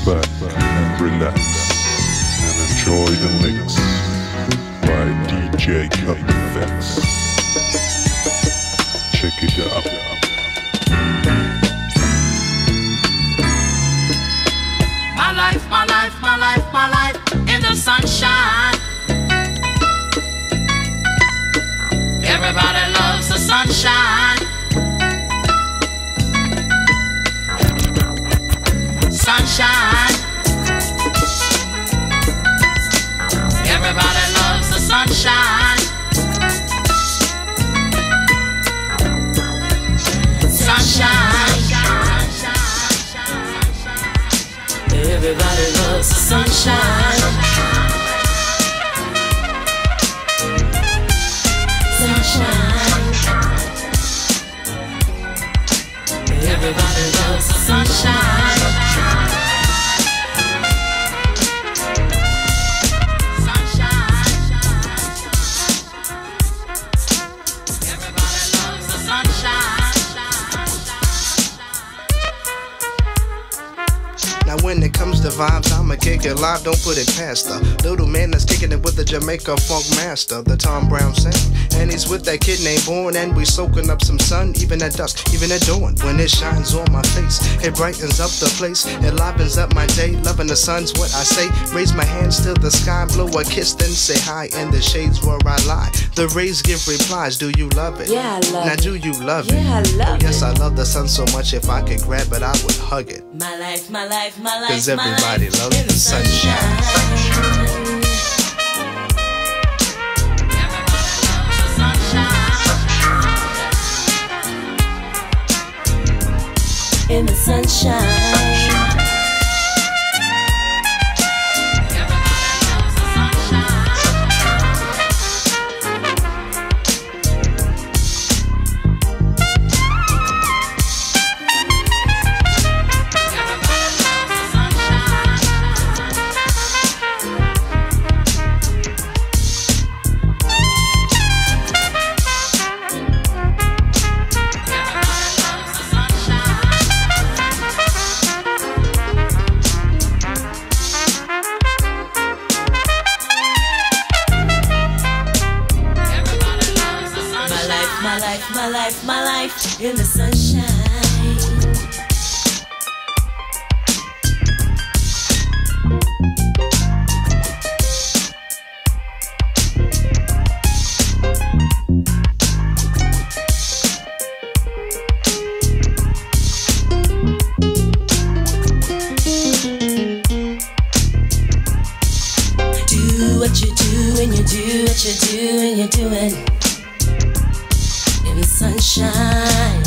back and relax and enjoy the mix by DJ Cup Effects. Check it out. My life, my life, my life, my life in the sunshine. Everybody loves the sunshine. Sunshine. Everybody loves the sunshine. Sunshine. Everybody loves the sunshine. Sunshine. Everybody loves the sunshine. When it comes to vibes, I'ma kick it live, don't put it past the little man that's kicking it with the Jamaica funk master, the Tom Brown sound. And he's with that kid named Born, and we soaking up some sun, even at dusk, even at dawn. When it shines on my face, it brightens up the place, it livens up my day. Loving the sun's what I say, raise my hands to the sky, blow a kiss, then say hi. In the shades where I lie, the rays give replies. Do you love it? Yeah, I love it. Now do you love it? Yeah, I love it. Yes, I love the sun so much, if I could grab it, I would hug it. My life, my life, my life. Cause everybody loves the sunshine. In the sunshine. My life in the sunshine. Do what you do and you do what you do and you're doing. Sunshine.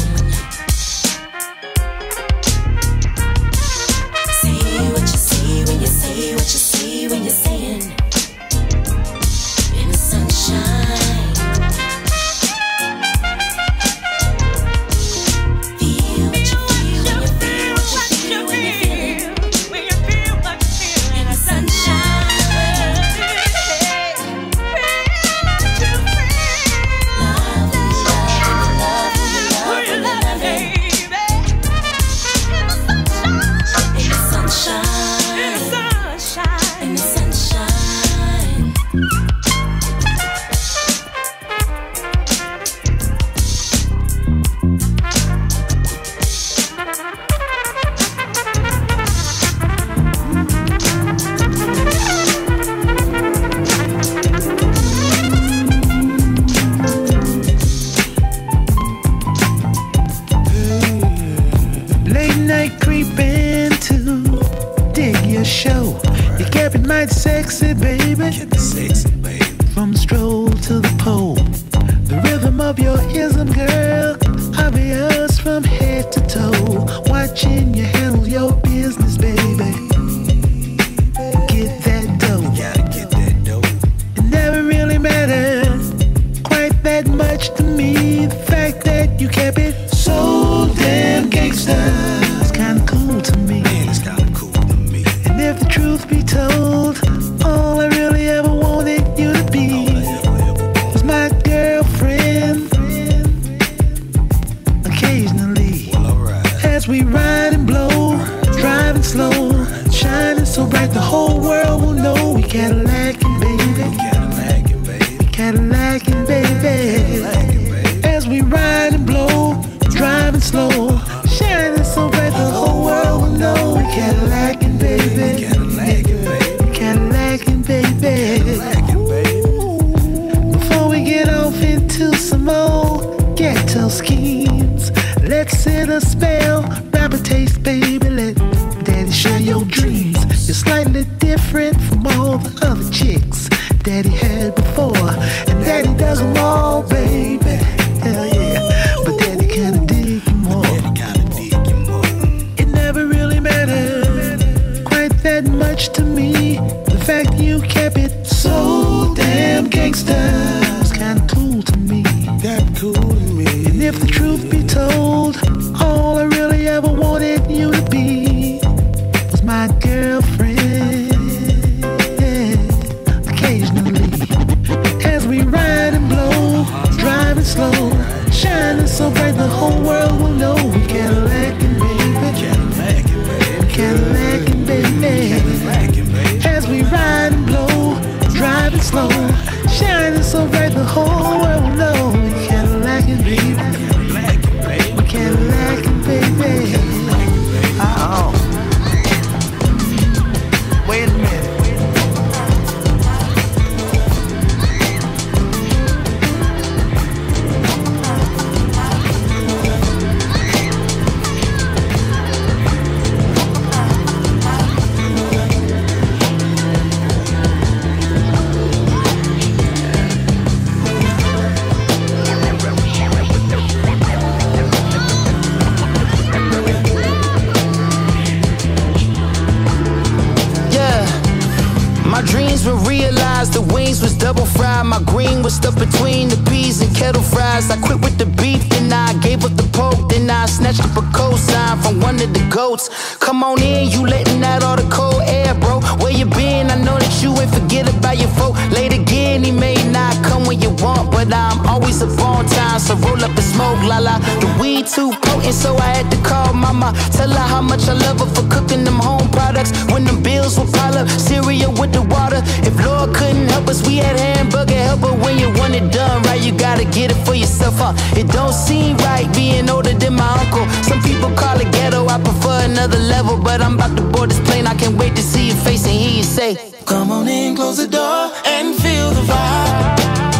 See what you see when you say what you see when you're saying. In the sunshine. Feel what you feel when you feel what you feel when you're feeling. When you feel what you feel in the sunshine. Sexy baby, from stroll to the pole. The rhythm of your ism, girl, obvious from head to toe. Watching you handle your business, baby. Get that dough. Gotta get that dough. It never really mattered quite that much to me. The fact that you kept it so damn gangsta is kinda cool to me. Man, it's kinda cool to me. And if the truth be told, all I really ever wanted you to driving slow, shining so bright the whole world will know we Cadillacin', baby. Cadillacin', baby. As we ride and blow, driving slow, shining so bright the whole world will know we Cadillacin', baby. Cadillacin', baby. Before we get off into some more ghetto schemes, let's set a spell, rapper taste, baby. Let daddy share your dreams. You're slightly different from all the other chicks daddy had before, and daddy does them all, baby. Hell yeah, but daddy kinda dig you more. It never really mattered quite that much to me. The fact you kept it so damn gangsta was kinda cool to me. That cool to me. And if the truth be told, all I really ever wanted you to be was my girlfriend. Occasionally, as we ride and blow, driving slow, shining so bright the whole world will know we Cadillacin', baby. Cadillacin', baby. As we ride and blow, driving slow, shining so bright the whole world will know we Cadillacin', baby. Cadillacin', baby. Oh. Wait a minute. The wings was double fried, my green was stuck between the peas and kettle fries. I quit with the beef, then I gave up the pork, then I snatched up a cosign from one of the goats. Come on in, you letting out all the cold air, bro. Where you been? I know that you ain't forget about your folk. Late again, he may not come when you want, but I'm always up on time, so roll up and smoke, la la. The weed too potent, so I had to call mama, tell her how much I love her for cooking them home products. When them bills would pile up, cereal with the water. If Lord couldn't help us, we had hamburger helper. When you want it done right, you gotta get it for yourself, huh? It don't seem right being older than my uncle. Some people call it ghetto, I prefer another level, but I'm about to board this plane. I can't wait to see your face and hear you say, come on in, close the door and feel the vibe.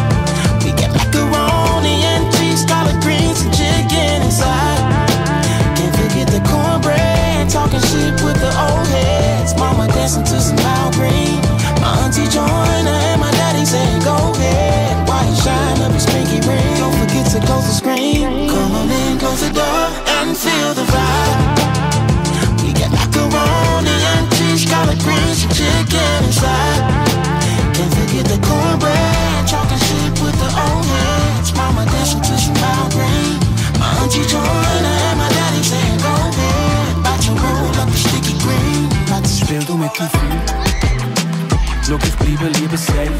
We get macaroni and cheese, collard greens and chicken inside. Can't forget the cornbread, talking shit with the old heads. Mama dancing to some loud green. My auntie joined her and my daddy said, go ahead. Why you shine up his pinky ring? Don't forget to close the screen. Come on in, close the door and feel the vibe. We get macaroni and cheese, collard greens and chicken inside. Can't forget the cornbread, talking shit with the old heads. Mama dancing to some loud green. My auntie joined her and my daddy said, go ahead. About to roll up the sticky green. Speel du mit dem Feuer. Schau, ich bleibe lieber safe.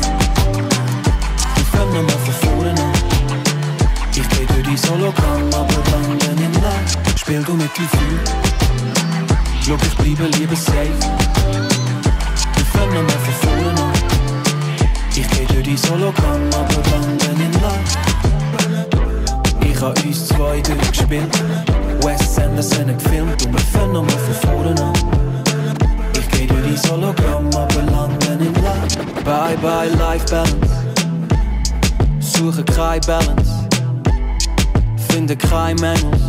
Wir fangen nochmal von vorne an. Ich geh durch die Sologramm, aber landen in Land. Spiel du mit dem Feuer. Schau, ich bleibe lieber safe. Wir fangen nochmal von vorne an. Ich geh durch die Sologramm, aber landen in Land. Ich hab uns zwei durchgespielt. Wes Anderson hat gefilmt und wir fangen nochmal von vorne an. Ich geh durch die Sologramm, aber landen in Land. Bye bye life balance. Suche keine Balance. Finde keine Manuals.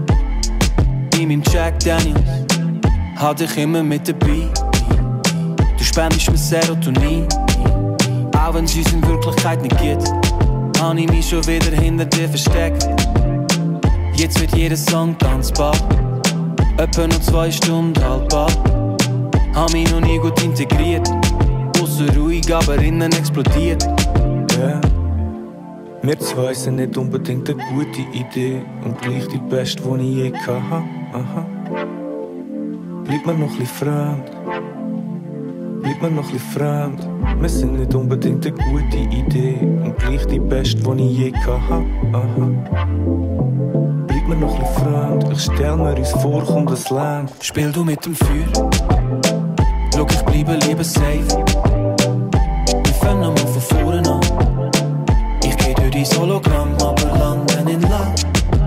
In meinem Jack Daniels hatte ich immer mit dabei. Du spendest mir Serotonin. Auch wenn es uns in Wirklichkeit nicht gibt, habe ich mich schon wieder hinter dir versteckt. Jetzt wird jeder Song tanzbar. Etwa noch 2 Stunden haltbar. Hab mich noch nie gut integriert. Ausser ruhig, aber innen explodiert. Yeah. Wir zwei sind nicht unbedingt eine gute Idee und gleich die beste, die ich je hatte. Aha. Bleibt mir noch ein bisschen fremd. Bleibt mir noch ein bisschen fremd. Wir sind nicht unbedingt eine gute Idee und gleich die beste, die ich je hatte. Aha. Bleibt mir noch ein bisschen Freund. Ich stell mir uns vor, kommt das lang. Spiel du mit dem Feuer. Schau, ich bleibe lieber safe. Wir fangen mal von vorne an. Ich geh durch dein Hologramm, aber landen in Land.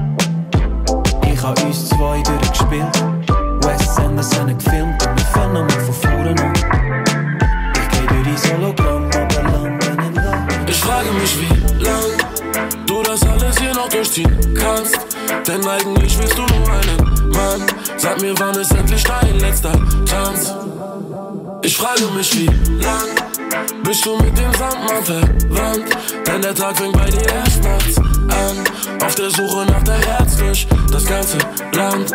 Ich hab uns zwei durchgespielt. Wes Anderson gefilmt und wir fangen mal von vorne an. Ich geh durch dein Hologramm, aber landen in Land. Ich frage mich, wie lang du das alles hier noch durchziehen kannst. Denn eigentlich willst du nur einen Mann. Sag mir, wann ist endlich dein letzter Tanz? Ich frage mich, wie lang bist du mit dem Sandmann verwandt? Denn der Tag fängt bei dir erst nachts an. Auf der Suche nach der Herz durch das ganze Land.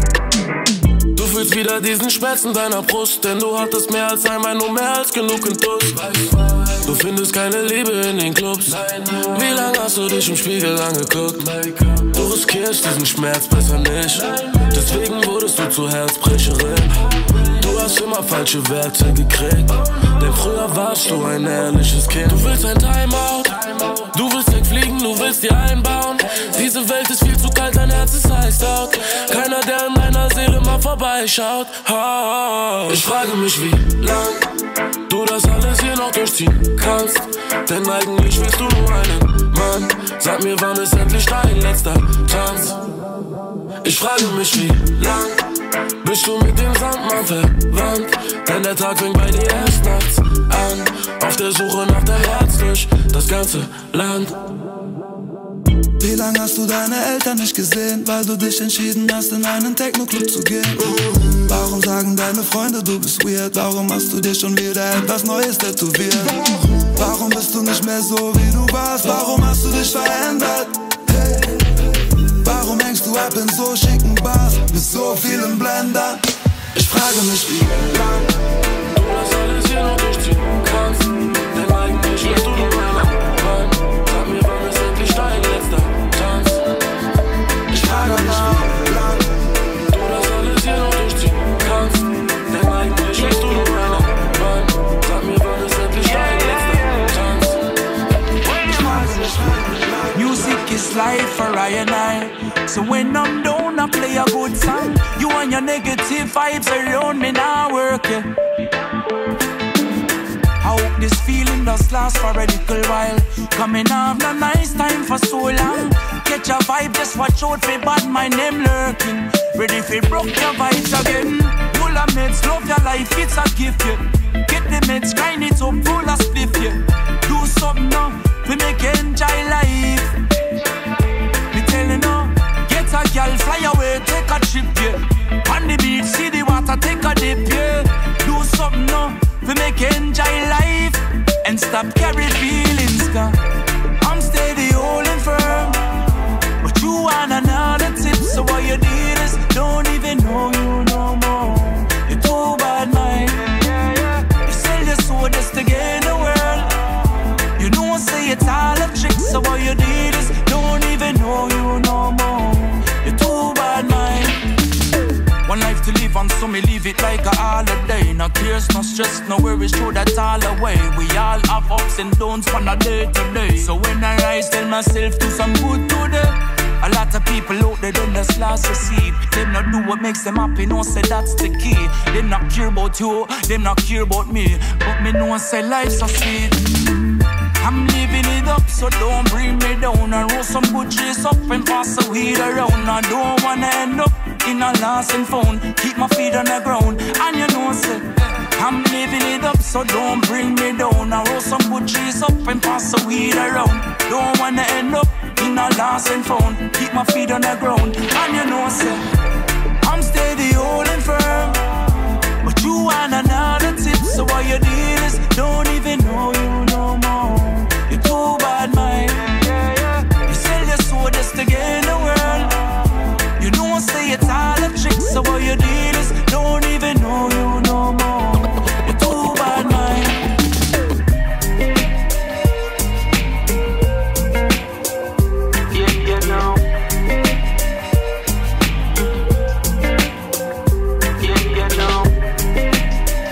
Du fühlst wieder diesen Schmerz in deiner Brust, denn du hattest mehr als einmal, nur mehr als genug Entus. Du findest keine Liebe in den Clubs. Wie lange hast du dich im Spiegel angeguckt? Du riskierst diesen Schmerz besser nicht. Deswegen wurdest du zur Herzbrecherin. Du hast immer falsche Werte gekriegt. Denn früher warst du ein ehrliches Kind. Du willst ein Timeout, du willst wegfliegen, du willst dir einbauen. Diese Welt ist viel zu kalt, dein Herz ist heiß out. Keiner, der in deiner Seele mal vorbeischaut. Ich frage mich, wie lang du das alles hier noch durchziehen kannst. Denn eigentlich willst du nur einen Mann. Sag mir, wann ist endlich dein letzter Tanz? Ich frage mich, wie lang bist du mit dem Sandmann verwandt? Denn der Tag fängt bei dir erst nachts an. Auf der Suche nach der Herz durch das ganze Land. Wie lang hast du deine Eltern nicht gesehen, weil du dich entschieden hast, in einen Techno-Club zu gehen? Warum sagen deine Freunde, du bist weird? Warum hast du dir schon wieder etwas Neues tätowiert? Warum bist du nicht mehr so, wie du warst? Warum hast du dich verändert? Hey. Warum hängst du ab in so schicken Bars mit so vielen Blendern? Ich frage mich, wie lang du das alles hier noch durchziehen kannst. Denn eigentlich willst du nur einen Mann. Sag mir, wann ist endlich dein letzter Tanz? Ich frage mich, wie lang du das alles hier noch durchziehen kannst. Denn eigentlich willst du nur einen Mann. Sag mir, wann ist endlich dein letzter Tanz? Ich frage mich, wie lang. Music is life for I and I. So when I'm down, I play a good song. You and your negative vibes around me now working. I hope this feeling does last for a little while. Coming off a nice time for so long. Catch a vibe, just watch out for bad mind them lurking. Ready for broke your vibes again. Full of meds, love your life, it's a gift, yeah. Get the meds, grind it up, full of spliff, yeah. Do something now, we make you enjoy life. Me telling you, get a girl, fly away, take a trip, yeah. On the beach, see the water, take a dip, yeah. Do something now, we make you enjoy life. And stop carry feelings, cause I'm steady holding firm. But you want another tip, so what you did is don't even know you no more. You're too bad, mind. You sell your soul just to gain the world. You know I say it's all a trick, so what you did is don't even know you no more. You're too bad, mind. One life to live and so me live it like a holiday. No cares, no stress, no worries, throw that all away. We all have ups and downs from a day to day. So when I rise, tell myself do some good today. A lot of people out there don't just lost your seed. Them not do what makes them happy, no say that's the key. Them not care about you, them not care about me. But me know say life's so sweet. I'm living it up, so don't bring me down. I roll some good trees up and pass the weed around. I don't wanna end up in a lost and found. Keep my feet on the ground, and you know say I'm living it up, so don't bring me down. I roll some good trees up and pass the weed around. Don't wanna end up in a lost and found. Keep my feet on the ground, and you know say I'm steady holding firm. But you want another tip, so what you did is don't even know you no more. You're too bad, mind. You sell your soul just to gain the world. You know I say it's all a trick, so what you did is don't even know you no more. You're too bad, mind. Yeah, no. Yeah, no.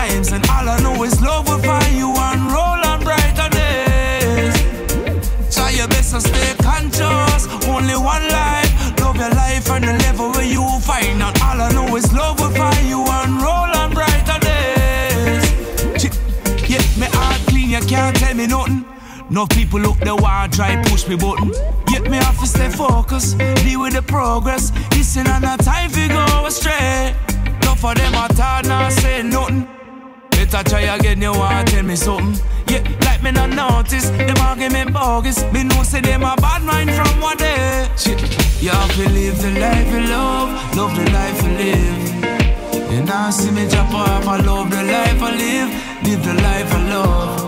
times, and all I know is love will find you and roll on brighter days. Try your best to stay conscious, only one life. Love your life and the level where you find out. All I know is love will find you and roll on brighter days. Yeah, me heart clean, you can't tell me nothing. No people look the want try push me button. Yet me have to stay focused, deal with the progress. Listen and not time to go astray. No for them I thought not say nothing. Better try again, you want tell me something. Yeah, like me not notice, them argument bogus. Me know say them a bad mind from what they. Shit, you have to live the life you love the life you live. And now see me drop off, I love the life I live the life I love.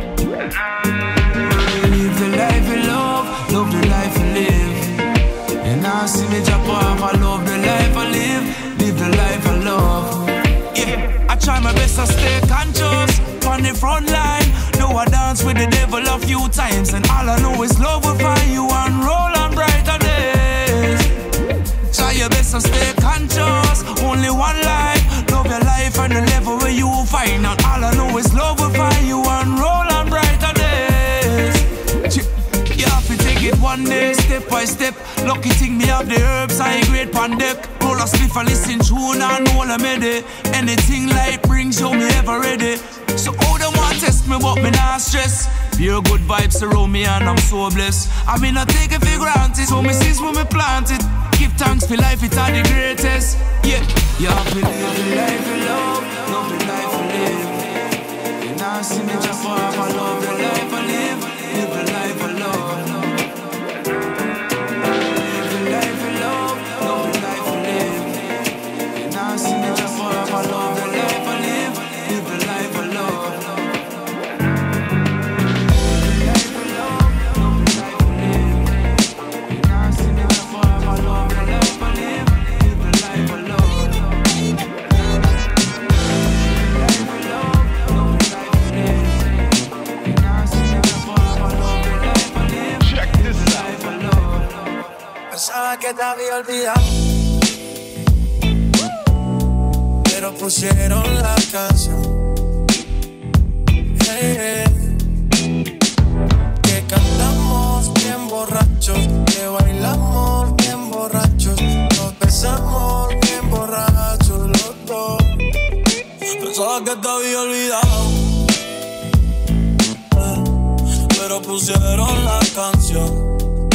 Live the life you love the life you live. And now see me drop off, I love the life I live the life I love. Yeah, I try my best to stay conscious on the front line. Know I dance with the devil a few times, and all I know is love will find you and roll on brighter days. Try your best to stay conscious, only one life. Love your life and the level where you find out. All I know is love will find you and roll on brighter days. You have to take it one day, step by step. Lucky thing me have the herbs, I ain't great pan deck. Roll a spliff and listen tune and all I made it. Anything life brings, show me ever ready. So all them want test me, but me not stress. Pure good vibes around me and I'm so blessed. I mean I take it for granted, so me sees when me plant it. Give thanks for life, it's all the greatest. Yeah, you have to live the life you love the life you live. You now see me just for I love the life I live the life I love. Live the life you love the life you live. You now see me just for I love the life I live the life I love. Pensaba que te había olvidado, pero pusieron la canción. Hey, hey. Que cantamos bien borrachos, que bailamos bien borrachos, nos besamos bien borrachos los dos. Pensaba que te había olvidado, pero pusieron la canción.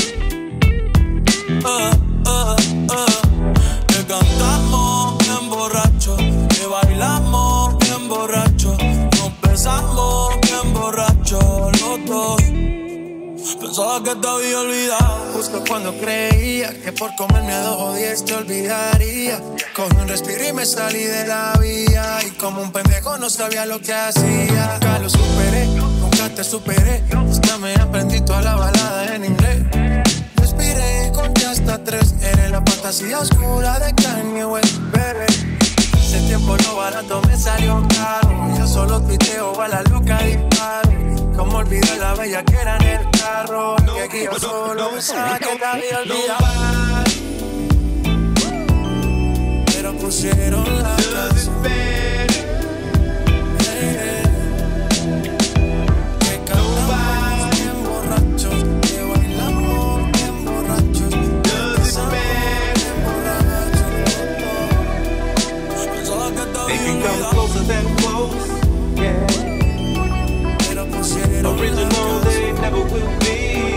Que cantamos bien borrachos, que bailamos bien borrachos, nos besamos bien borrachos los dos. Pensaba que te había olvidado, justo cuando creía que por comerme a 2 o 10 te olvidaría. Cogí un respiro y me salí de la vía, y como un pendejo no sabía lo que hacía. Nunca lo superé, nunca te superé, hasta me aprendí toda la balada en inglés. Respiré, conté hasta 3, eres la fantasía oscura de Kanye West, bebé. Ese tiempo lo barato me salió caro, yo solo tuiteo a la loca disparo. Como olvidé la bella que era en el carro, que aquí yo solo pensaba que te había olvidado, pero pusieron la canción. Que cantamos bien borrachos, que bailamos bien borrachos, que besamos bien borrachos. Pensaba que te había olvidado, closer than close, yeah. Original, they never will be.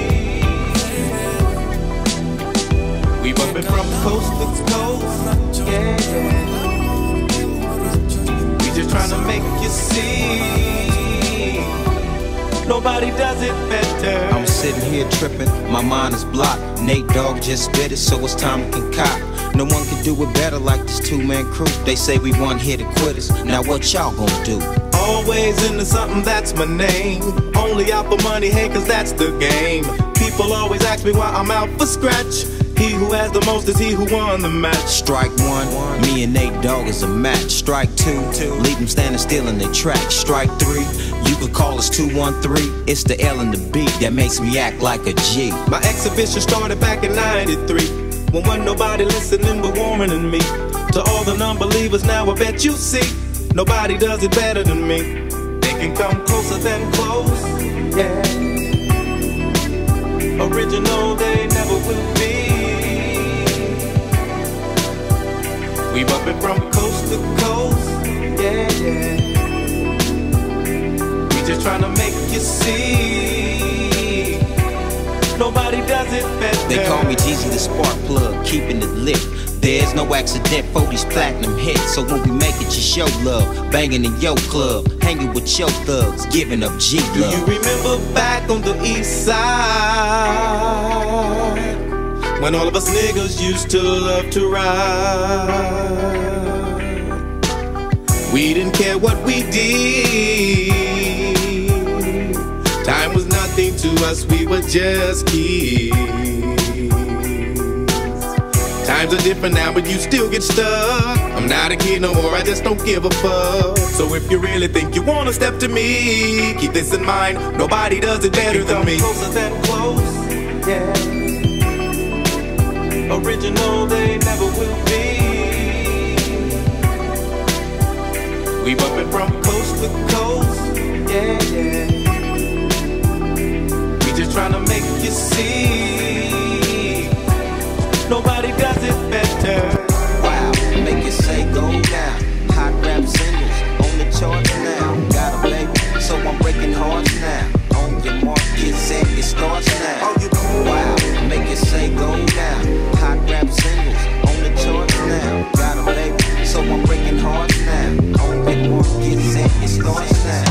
We bumpin' from coast to coast, yeah. We just tryna make you see, nobody does it better. I'm sitting here tripping, my mind is blocked. Nate Dogg just spit it, so it's time to concoct. No one can do it better like this 2-man crew. They say we one here to quitters. Now what y'all gonna do? Always into something, that's my name. Only out for money, hey, cause that's the game. People always ask me why I'm out for scratch. He who has the most is he who won the match. Strike 1, me and Nate Dogg is a match. Strike 2, leave them standing still in their track. Strike 3, you could call us 213. It's the L and the B that makes me act like a G. My exhibition started back in '93, when wasn't nobody listening but Warren and me. To all the non-believers now I bet you see, Nobody does it better than me. They can come closer than close, yeah. Original, they never will be. We bumpin' from coast to coast, yeah, yeah. We just tryna make you see. Nobody does it better. They call me Jeezy the spark plug, keeping it lit. There's no accident for these platinum hits. So when we make it, just show love. Banging in your club, hanging with your thugs, giving up G love. Do you remember back on the east side, when all of us niggas used to love to ride? We didn't care what we did. Time was nothing to us, we were just kids. Times are different now, but you still get stuck. I'm not a kid no more, I just don't give a fuck. So if you really think you wanna step to me, keep this in mind, nobody does it better than me. Closer than close, yeah. Original, they never will be. We bumpin' from coast to coast, yeah, yeah. We just tryna make you see. Nobody does it better. Wow, make it say go now. Hot rap singles on the charts now. Got a baby, so I'm breaking hearts now. On your mark, get set, it starts now. Wow, make it say go now. Hot rap singles on the charts now. Got a baby, so I'm breaking hearts now. On your mark, get set, it starts now.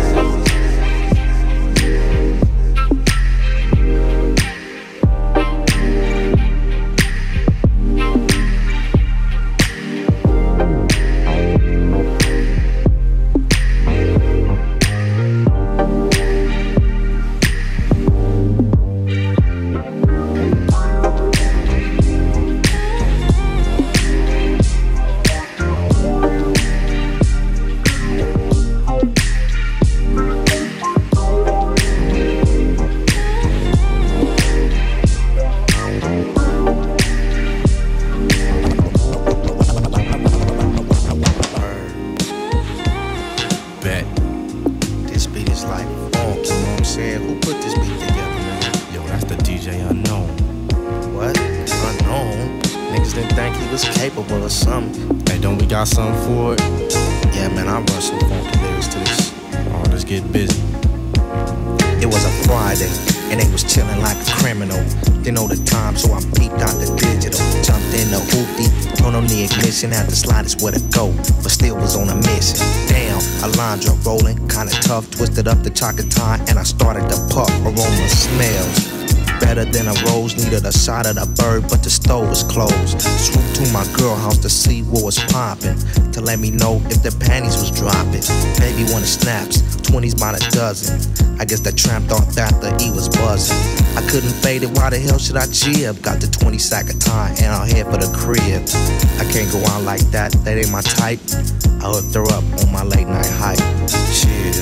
Got something for it? Yeah, man, I run some funky lyrics to this. Oh, let's get busy. It was a Friday, and they was chillin' like a criminal. Didn't know the time, so I peeped out the digital. Jumped in the hoopty, turned on the ignition, had the slightest where to go, but still was on a mission. Damn, Alondra rolling, kinda tough, twisted up the chocolate tie, and I started to puff. Aroma smells better than a rose, needed a shot of the bird, but the stove was closed. Swooped to my girl house to see what was poppin', to let me know if the panties was dropping. Baby wanted snaps, 20s by the dozen. I guess that tramp thought that the E was buzzing. I couldn't fade it, why the hell should I jib? Got the 20 sack of time and I'll head for the crib. I can't go out like that, that ain't my type. I hooked her up on my late night hype. Chill.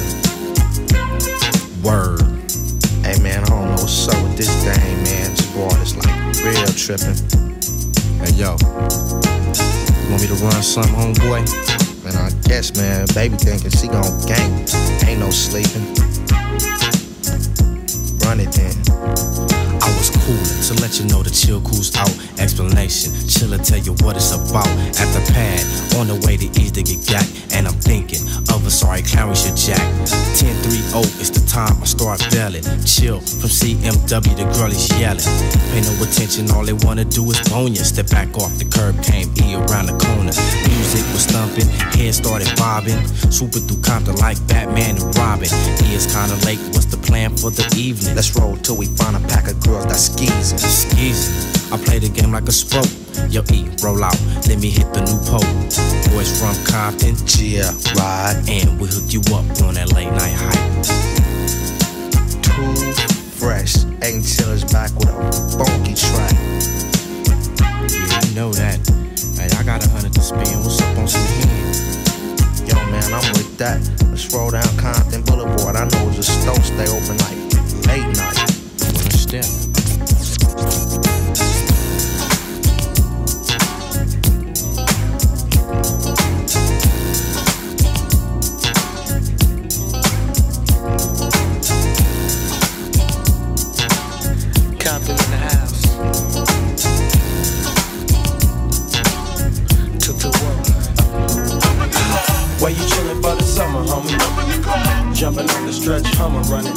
Word. Hey man, I don't know what's up with this thing, man. This boy is like real tripping. Hey yo, you want me to run something, homeboy? Man, I guess, man. Baby thinking she gon' gang. Ain't no sleeping. Run it then. I was coolin' to let you know the chill cool's out. Explanation, chillin' tell you what it's about. At the pad, on the way to ease to get got. And I'm thinking of a sorry clown we should jack. 10-3-0, it's the time I start bailing. Chill from CMW, the girl is yelling. Pay no attention, all they wanna do is bone ya. Step back off the curb, came E around the corner. Music was thumping, head started bobbing. Swooping through Compton like Batman and Robin. E is kinda late, what's the plan for the evening? Let's roll till we find a pack of girls that skeezing. Skeezing, I play the game like a stroke. Yo, E, roll out, let me hit the new pole. Boys from Compton, yeah, ride. And we hook you up on that late night hype. Too fresh, ain't chillers back with a funky track. Yeah, you know that. Hey, I got 100 to spend, what's up on some hand? Yo, man, I'm with that. Let's roll down Compton Boulevard. I know the store stay open like late night. What a step. Jumping on the stretch, Hummer running.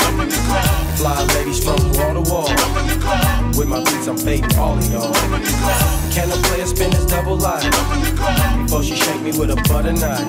Fly ladies from wall to wall. With my beats, I'm fading all of y'all. Can a player spin his double life? Before she shake me with a butter knife.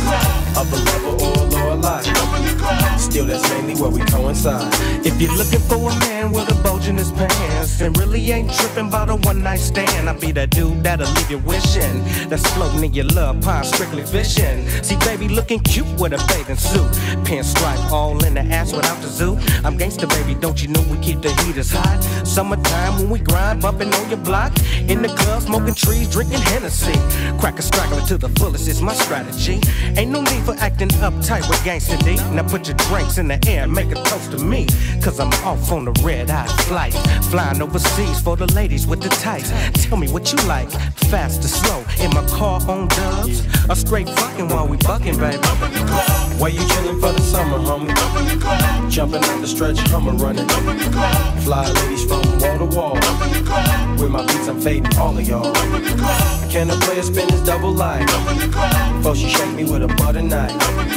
Upper level or lower life. Still, that's mainly where we coincide. If you're looking for a man with a bulge in his pants and really ain't tripping about a one night stand, I'll be that dude that'll leave you wishing. That's floating in your love pond, strictly fishing. See, baby, looking cute with a bathing suit. Pinstripe all in the ass without the zoo. I'm gangsta, baby, don't you know we keep the heaters hot? Summertime when we grind, bumping on your block. In the club, smoking trees, drinking Hennessy. Crack a straggler to the fullest is my strategy. Ain't no need for acting uptight with gangsta D. Now put your drinks in the air and make a toast to me. Cause I'm off on the red-eye flight. Flying overseas for the ladies with the tights. Tell me what you like, fast or slow. In my car on dubs, or straight fucking while we bucking, baby. Where you chillin' for the summer, homie? Jumping on the stretch, Hummer running. Fly ladies from wall to wall. With my beats, I'm fading all of y'all. Can a player spin his double life? Before she shake me with a butter knife.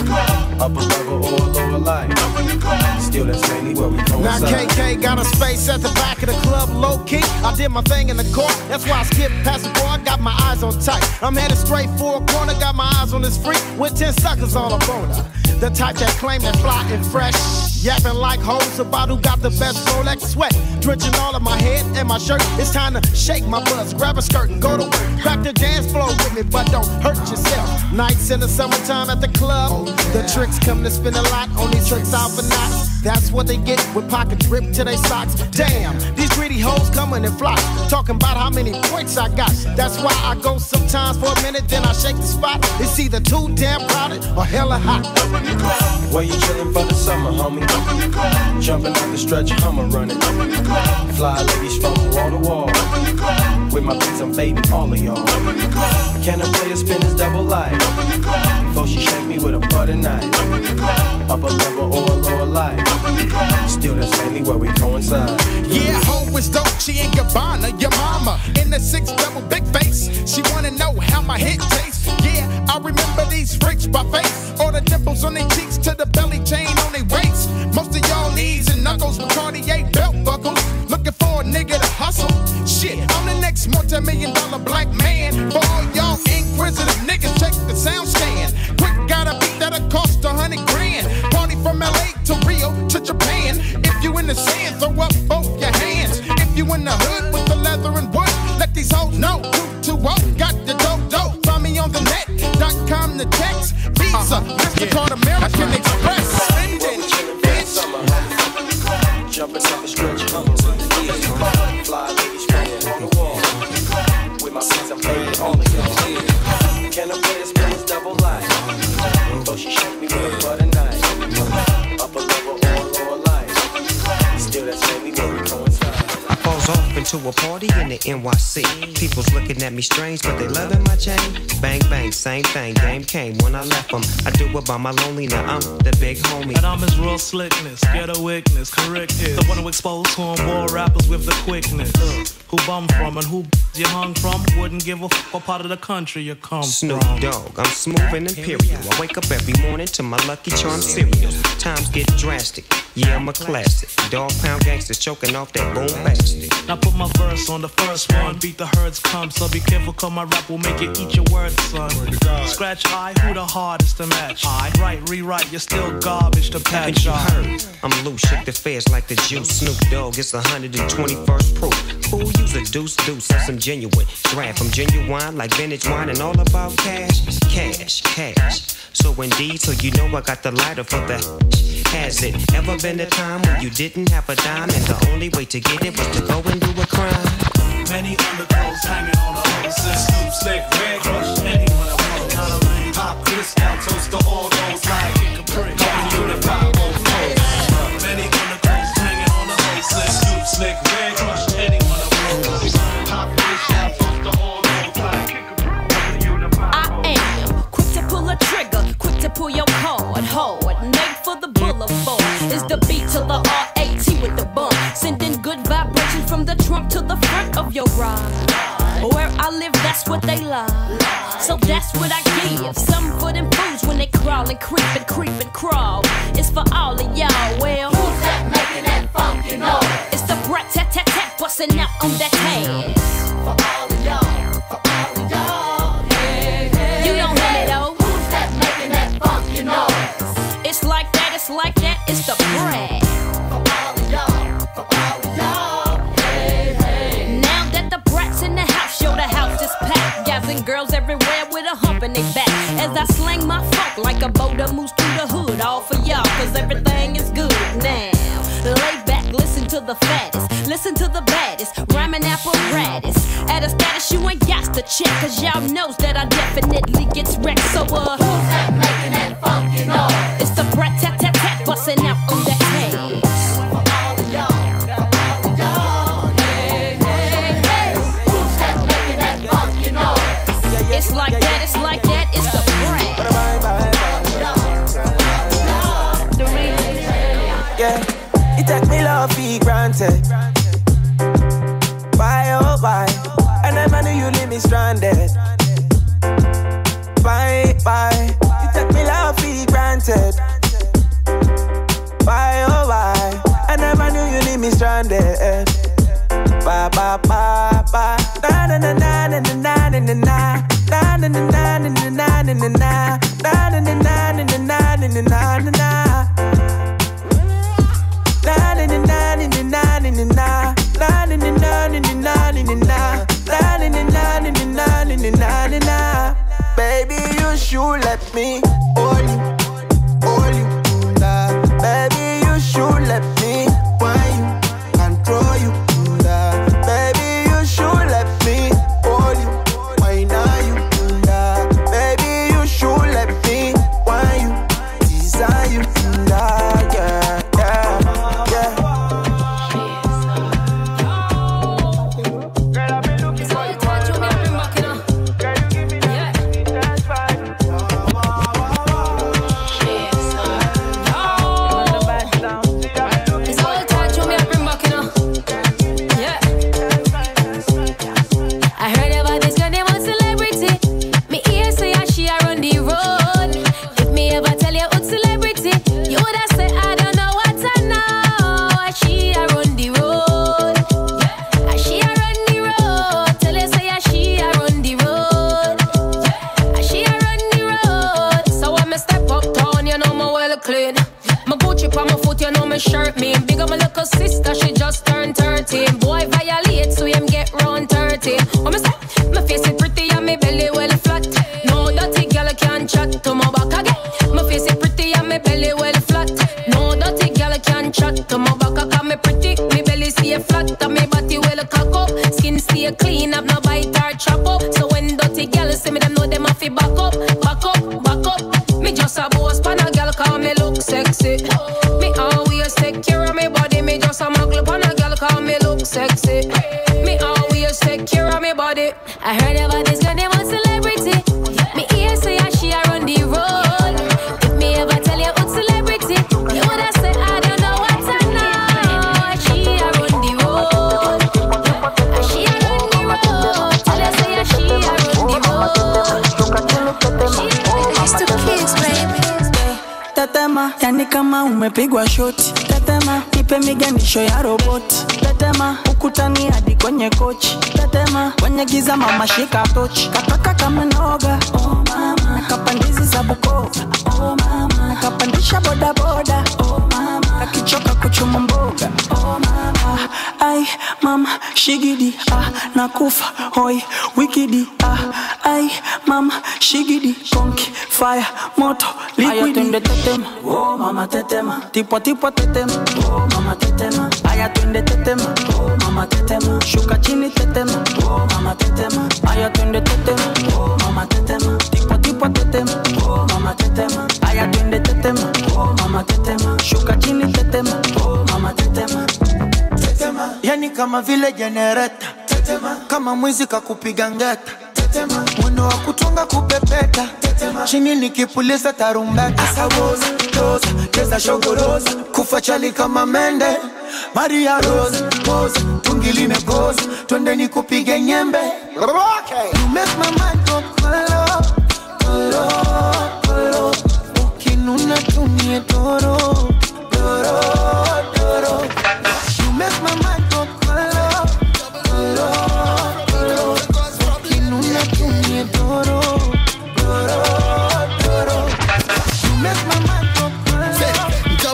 Upper level or lower life. Still, that's mainly where we coincide. Now KK got a space at the back of the club, low key. I did my thing in the court, that's why I skipped past the bar. I got my eyes on tight. I'm headed straight for a corner, got my eyes on this freak with 10 suckers all up on her. The type that claim that fly and fresh. Yapping like hoes about who got the best Rolex sweat. Drenching all of my head and my shirt. It's time to shake my butts, grab a skirt and go to work. Crack the dance floor with me, but don't hurt yourself. Nights in the summertime at the club. The tricks come to spend a lot on these tricks out for knots. That's what they get with pockets ripped to their socks. Damn, these greedy hoes coming in flocks. Talking about how many points I got. That's why I go sometimes for a minute, then I shake the spot. It's either too damn crowded or hella hot. Where you chillin' for the summer, homie? Jumping on the stretch, Hummer running. Fly ladies from wall to wall. With my beats, I'm fading all of y'all. Can a player spin his double life? Before she shake me with a butter knife. Upper level or lower life. Still, that's mainly where we coincide. Yeah, ho is dope, she ain't Gabbana, your mama. In the 6-double big face, she wanna know how my hit tastes. Yeah, I remember these freaks by face. All the dimples on their cheeks to the belly chain on their waist. Most of y'all knees and knuckles with Cartier belt buckles. Looking for a nigga to hustle. Shit, I'm the next multi-million-dollar black man. For all y'all inquisitive niggas, check the sound stand. Quick, got a beat that'll cost 100 grand. Party from LA to Rio to Japan. If you in the sand, throw up both your hands. If you in the hood with the leather and wood, let these hoes know. 220, got the dope. Find me on the net.com to text. Visa, MasterCard, American Express. Jumping on the stretch, Hummer running. Fly ladies from the wall. With my beats, I'm fading all of y'all. Can a player spin his double life? Before she shake me with a butter knife. Upper level or lower life. Still, that's mainly where we coincide. I falls off into a party in the NYC. People's looking at me strange, but they loving my chain. Bang, bang, same thing. Game came when I left them. I do it by my lonely, now I'm the big homie. And I'm his real slickness, ghetto weakness, correct is the one who exposed cornball rappers with the quickness. Who bum from and who you hung from, wouldn't give a fuck what part of the country you come Snoop from. Dogg, I'm smooth and imperial. I wake up every morning to my Lucky Charm cereal. Times get drastic, yeah, I'm a classic. Dog pound gangsters choking off that boom bastard. Now put my verse on the first one, beat the herds come, so be careful cause my rap will make you eat your words, son. Scratch I, who the hardest to match? I write, rewrite, you're still garbage to patch. You heard, I'm loose, shake the feds like the juice. Snoop Dogg, it's 121st proof. Fool, use a deuce, that's some genuine. Draft from genuine like vintage wine and all about cash. Cash. So indeed, so you know I got the lighter for the Has it ever been a time when you didn't have a dime and the only way to get it was to go and do a crime? Many underclothes hanging on the horses. Snoop, slick, red, crush, anyone I want. Pop, Cristal, toast to all those like Capri, unify both coasts. Many underclothes hanging on the horses. Snoop, slick, red, crush, anyone I want. Pop, Cristal, toast to all those like Capri, unify both coasts. I am quick to pull a trigger, quick to pull your card, hard, made for the boulevard. It's the beat to the R-A-T with the bump, sending good vibrations from the trunk to the front of your ride. Where I live, that's what they love, so that's what I give. Some for them fools when they crawl and creep like that, it's the brat. Now that the brat's in the house, yo, the house is packed. Guys and girls everywhere with a hump in their back. As I slang my funk like a boulder moves through the hood, all for y'all, cause everything is good now. Lay back, listen to the fattest, listen to the baddest, rhyming apparatus. At a status you ain't got to check, cause y'all knows that I definitely gets wrecked. So who's that making that funky noise? It's the brat tat tat tat busting out on that tape. It's like that, it's like that, it's the brat. Yeah, you take me love for granted. Why, oh why? I never knew you leave me stranded. Why, you take me love for granted. Why, oh why? I never knew you leave me stranded. Ba ba ba ba, na na na na na na na na na. Na na na na na na na na na na. Na na na na na na na na na na na. Na na na na na na na na na. Na na na na na na na na na. Na na na na na na na na na na. Baby, you should let me hold you, baby, you should let me wine you, control you. Baby, you should let me hold you, why not you? Baby, you should let me wine you, desire you. Yeah, yeah, yeah. Girl, I've been looking for you. Shirt me, big up my little sister, she just turned 13. Boy violate, so him get round 30. What me say? My face is pretty and my belly well flat. No dirty girl can chat to my back again. My face is pretty and my belly well flat. No dirty girl can chat to my back. Cause me pretty, my belly stay flat and my body well cock up. Skin stay clean, have no bite or chop up. So when dirty girl see me, them know them have to back up, back up, back up. Me just a boss pan a girl cause me look sexy. Me always take care of me body. Me just a muggle pan a girl cause me look sexy. Me always take care of me body. I heard about this girl, they want celebrity. Me ear say she a run the road. If me ever tell you about celebrity, you woulda say I don't know what I know. She a run the road. She a run the road. Tell her say she a run the road. It's the kids, baby. Tetema, yani kama umepigwa shoti. Tetema, ipe miganisho ya roboti. Tetema, ukutani hadi kwenye kochi. Tetema, kwenye giza mama shika tochi. Kataka kama noga, oh mama. Nakapandizi za Bukoba, oh mama. Nakapandisha boda boda, oh mama. Nakichoka kuchuma mboga, oh mama. Ay, mama, shigidi, nakufa, hoi, wikidi, ay, mama, shigidi, konki, fire, moto, liquidi. Aya twende tetema, oh mama tetema. Tipo tipo tetema, oh mama tetema. Aya twende tetema, oh mama tetema. Shuka chini tetema, oh mama tetema. Aya twende tetema, oh mama tetema. Tipo tipo tetema, oh mama tetema. Aya twende tetema, oh mama tetema. Shuka chini tetema, oh mama tetema. Tetema, yani kama vile jenereta. Tetema, kama mwizi kakupiga ngeta. Tetema, mwendo wa kutunga kupepeta. Tetema, chini nikipuliza tarumbeta. Asawoza, toza, cheza shogoroza. Kufa chali kama mende. Maria Rose, pose, tungi limekoza. Twende nikupige nyembe. You make my mind go kolo, kolo, kolo. Ukinuna tumie doro, doro, doro. You make my mind go kolo, kolo, kolo. Ukinuna tumie doro, doro, doro. You make my mind go kolo.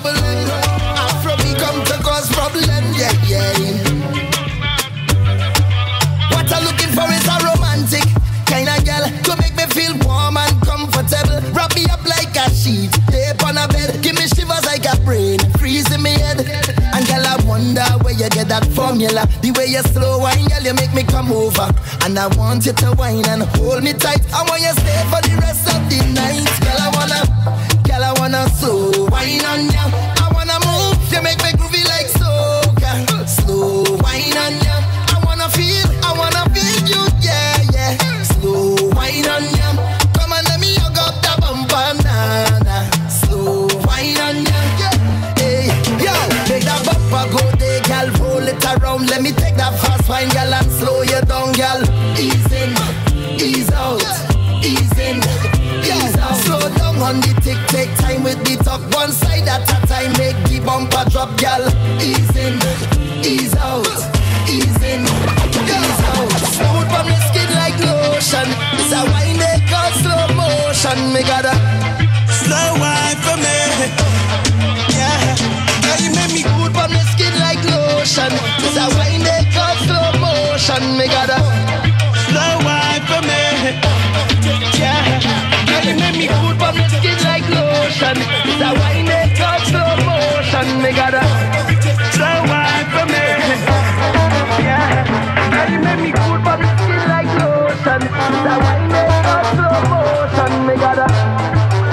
brain, freezing me head. And girl, I wonder where you get that formula. The way you slow wine, girl, you make me come over. And I want you to wine and hold me tight. I want you stay for the rest of the night. Girl, I wanna slow wine on ya. I wanna move, you make me groovy like soca. Slow wine on ya. I wanna feel you, yeah, yeah. Slow wine on ya. Come on, let me hug up the bumper, nah. Slow wine on ya, yeah. Hey, yo, make that bumper go there, girl. Roll it around, let me take that fast wine, girl, and slow you down, girl. Ease in, ease out, ease in, ease out. Slow down on the tick, take time with the talk. One side at a time, make the bumper drop, girl. Ease in, ease out, ease in, ease out. Smooth from the skin like lotion. It's a wine they call slow motion. Me gotta slow wine for me. Yeah, girl, you make me good from the skin like lotion. It's a wine they call slow motion. Me gotta slow wine for me. Yeah, girl, you make me good from the skin like lotion. It's a wine they call slow motion. Me gotta slow wine for me. Yeah, girl, you make me good from the skin like lotion. It's a wine they call slow motion. Me gotta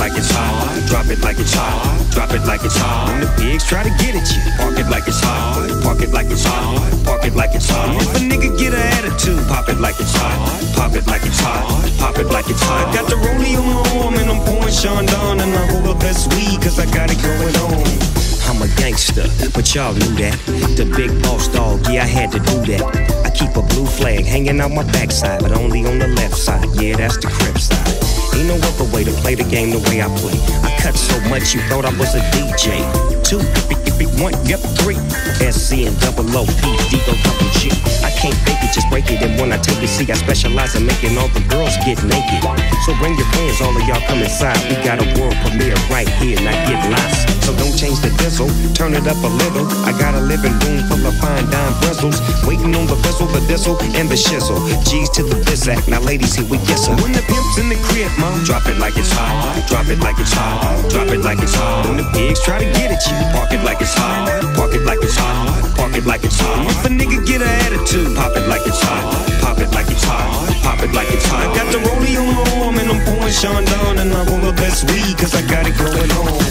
like it's hot. Drop it like it's hot. Drop it like it's hot. When the pigs try to get at you, park it like it's hot. Park it like it's hot. Park it like it's hot. If a nigga get an attitude, pop it like it's hot. Pop it like it's hot. Pop it like it's hot. Got the rollie on my arm and I'm pouring Sean Don and I roll up that weed cause I got it going on. I'm a gangster, but y'all knew that. The big boss dog, yeah, I had to do that. I keep a blue flag hanging out my backside, but only on the left side, yeah, that's the crib side. Ain't no other way to play the game the way I play. I cut so much you thought I was a DJ. 2, 1, yep, 3. SC and double O, P, D, go double G. I can't fake it, just break it. And when I take it, see, I specialize in making all the girls get naked. So bring your friends, all of y'all come inside. We got a world premiere right here, not get lost. So don't change the diesel, turn it up a little. I got a living room full of fine dime bristles. Waiting on the vessel, the diesel, and the shizzle. G's to the bizac, now ladies, here we get some. When the pimp's in the crib, mom, drop it like it's hot. Drop it like it's hot. Drop it like it's hot. When the pigs try to get at you, park it like it's hot. Park it like it's hot. Park it like it's hot. If a nigga get an attitude, pop it like it's hot. Pop it like it's hot. Pop it like it's hot. Got the rollie on my arm and I'm pouring Sean Don and I roll the best weed cause I got it going on.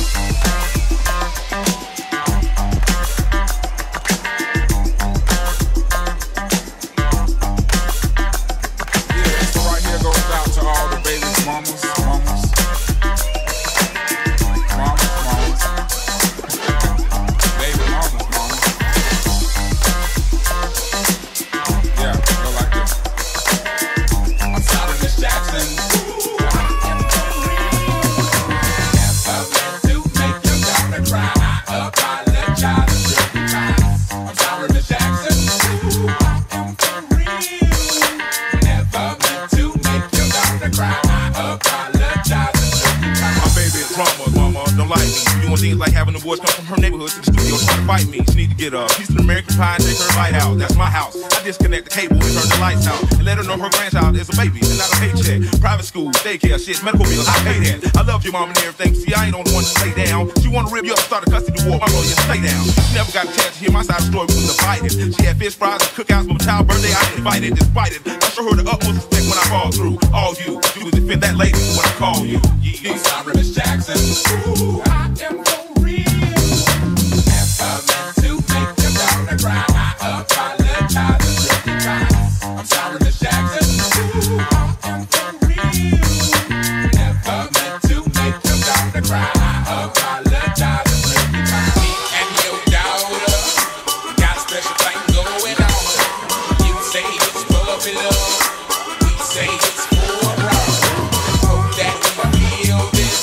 Daycare shit, medical bills, I pay that. I love your mom and everything. See, I ain't on the one to stay down. She wanna rip you up, start a custody war. My lawyer, stay down. She never got a chance to hear my side of the story. We was divided. She had fish fries and cookouts for my child's birthday. I invited, despite it. I show her the utmost respect when I fall through. All you do is defend that lady when I call you. Yeah. I'm sorry, Miss Jackson. Ooh, I am for real. Never meant to make your daughter cry. I apologize a million times. I'm sorry, Miss Jackson. Ooh, I am for real. Cry, I apologize a million times. Me and your daughter got a special thing going on. You say it's puppy love, we say it's for wrong. Hope that you feel this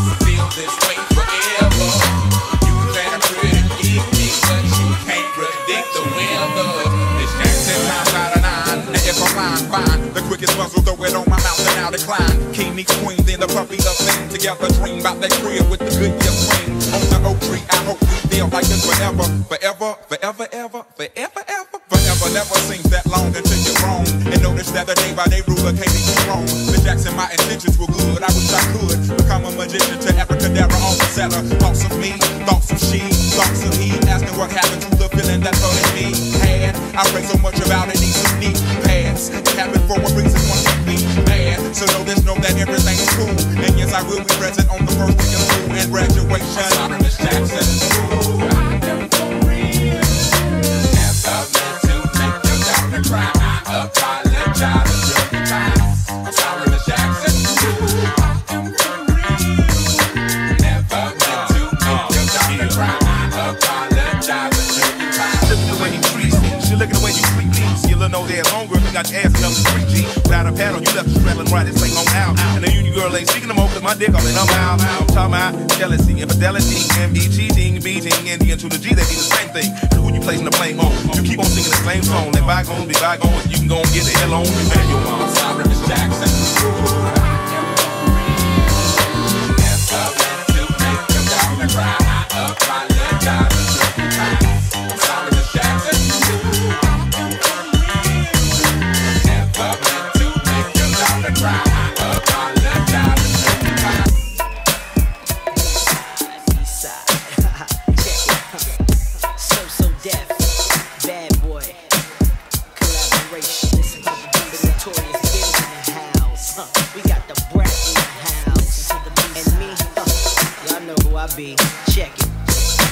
way forever. You can pretty big, but you can't predict the weather. This Jackson times out of 9, and if I'm lying, fine. The quickest muzzle, throw it on my mouth and now decline. King meets queen, then the puppy up thing together. Dream about that crib with the good year swing. On the oak tree, I hope we feel like this forever. Forever, forever, ever, forever, ever. Forever never seems that long until you're wrong. And notice that the day by day ruler can't be wrong. The Jackson, my intentions were good. I wish I could become a magician to Abracadabra on the setter. Thoughts of me, thoughts of she, thoughts of he. Asking what happened to the feeling that thought in me had. I pray so much about it, needs to need pass. It happened for a reason, one can be mad. So know that everything's cool. And yes, I will be present on the first week of school and graduation. I'm sorry, Miss Jackson. Ooh, I am for real. Never meant to make your daughter cry. I apologize a million times. I'm sorry, Miss Jackson. Ooh, I am for real. Never meant to make your daughter cry. I apologize a million times. Look at the way you treat me. She look at the way you treat me. You'll know that longer if you got your ass enough to 3G. Without a pad on, you left the straddling right. It's like home out. And the union girl ain't speaking no more cause my dick on it. I'm out. I'm talking about jealousy, infidelity, ME, cheating, beating, and the to the G, they be the same thing. Cause when you placing the blame on, you keep on singing the same song. Let bygones be bygones, you can go and get the hell on. Man, your mom. I'm sorry, Miss Jackson. Ooh, I am for real. Never meant to make your daughter cry. I apologize a million times. I'm sorry, Miss Jackson. Ooh, I am for real. Never meant to make your daughter cry. I apologize a million times. So deaf, bad boy, collaboration. Listen, the notorious Big in the house. We got the brat in the house, and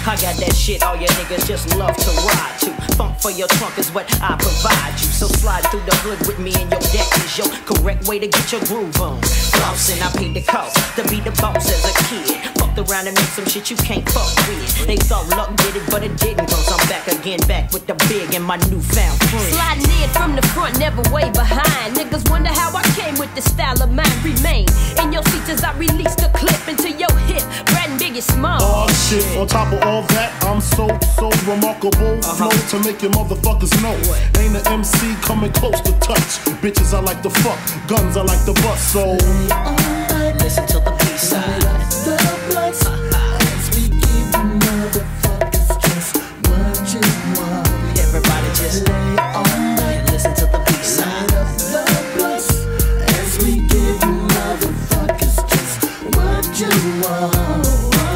I got that shit all your niggas just love to ride to. Funk for your trunk is what I provide you. So slide through the hood with me and your deck is your correct way to get your groove on. Flossing, I paid the cost to be the boss as a kid. Fucked around and made some shit you can't fuck with. They thought luck did it, but it didn't. Cause I'm back again, back with the big and my newfound friend. Sliding in from the front, never way behind. Niggas wonder how I came with the style of mine. Remain in your seats as I release the clip into your hip. Brad and Biggie Small. Oh shit, on top of all that, I'm so remarkable. Flow to make your motherfuckers know. Ain't an MC coming close to touch. Bitches I like to fuck, guns I like to bust. So listen to the B-side. As we give you motherfuckers just what you want. Everybody just lay on and listen to the B-side. As we give you motherfuckers just what you want.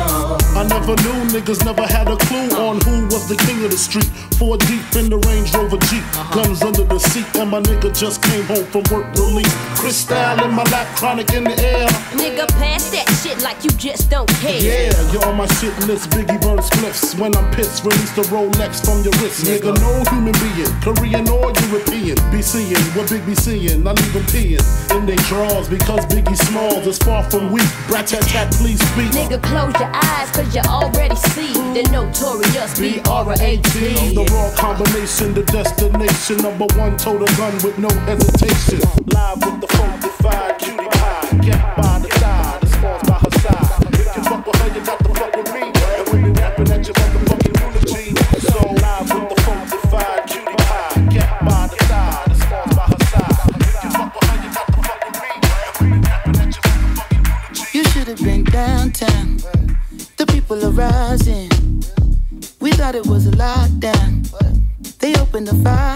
I never knew niggas never had a clue on who was the king of the street. 4 deep in the Range Rover Jeep, guns under the seat, and my nigga just came home from work release. Crystal in my lap, chronic in the air. Nigga, pass that shit like you just don't care. Yeah, you're on my shit list, Biggie burn spliffs. When I'm pissed, release the Rolex from your wrist. Nigga, no human being, Korean or European, be seeing what Big be seeing. I leave them peeing in they drawers because Biggie Smalls is far from weak. Brat-tat-tat, please speak. Nigga, close your eyes cause you already see the notorious B.R.A.T. The raw combination, the destination. #1 total gun with no hesitation. Live with the funkified cutie pie. Get by the side, the Smalls by her side. If you fuck with her, you got to fuck with me. And when you rapping at your motherfucking eulogy. So live with the funkified cutie pie. Get by the side, the Smalls by her side. If you fuck with her, you got to fuck with me. And when you rapping at your motherfucking eulogy. You should have been downtown. The people are rising. We thought it was a lockdown. They opened the fire.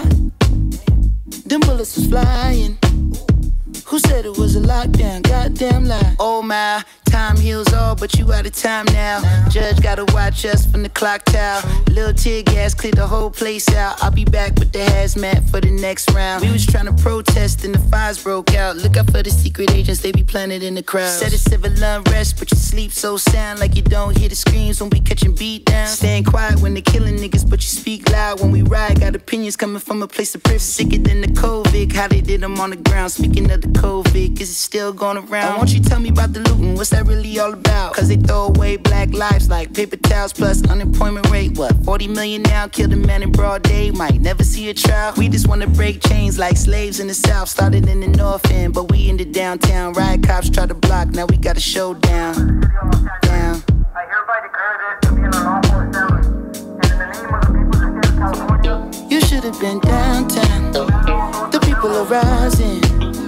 Them bullets was flying. Who said it was a lockdown? Goddamn lie. Oh my, time heals all, but you out of time now. Judge gotta watch us from the clock tower. Lil' tear gas cleared the whole place out. I'll be back with the hazmat for the next round. We was trying to protest and the fires broke out. Look out for the secret agents, they be planted in the crowd. Said it's civil unrest, but you sleep so sound like you don't hear the screams when we catching beat down. Staying quiet when they killing niggas, but you speak loud when we ride. Got opinions coming from a place of privilege. Sicker than the COVID, how they did them on the ground. Speaking of the COVID, is it still going around? Why don't you tell me about the looting? What's that really all about? Cause they throw away black lives like paper towels plus unemployment rate. What, 40 million now? Killed a man in broad day, might never see a trial. We just wanna break chains like slaves in the south. Started in the north end, but we in the downtown. Riot cops try to block, now we got a showdown. Down. I hereby declare this to be an unlawful establishment, and in the name of the people of the state of California. You should have been downtown. The people are rising.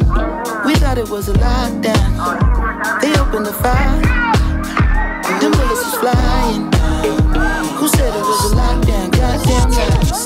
We thought it was a lockdown. They opened the fire. Them bullets was flying. Who said it was a lockdown? Goddamn right.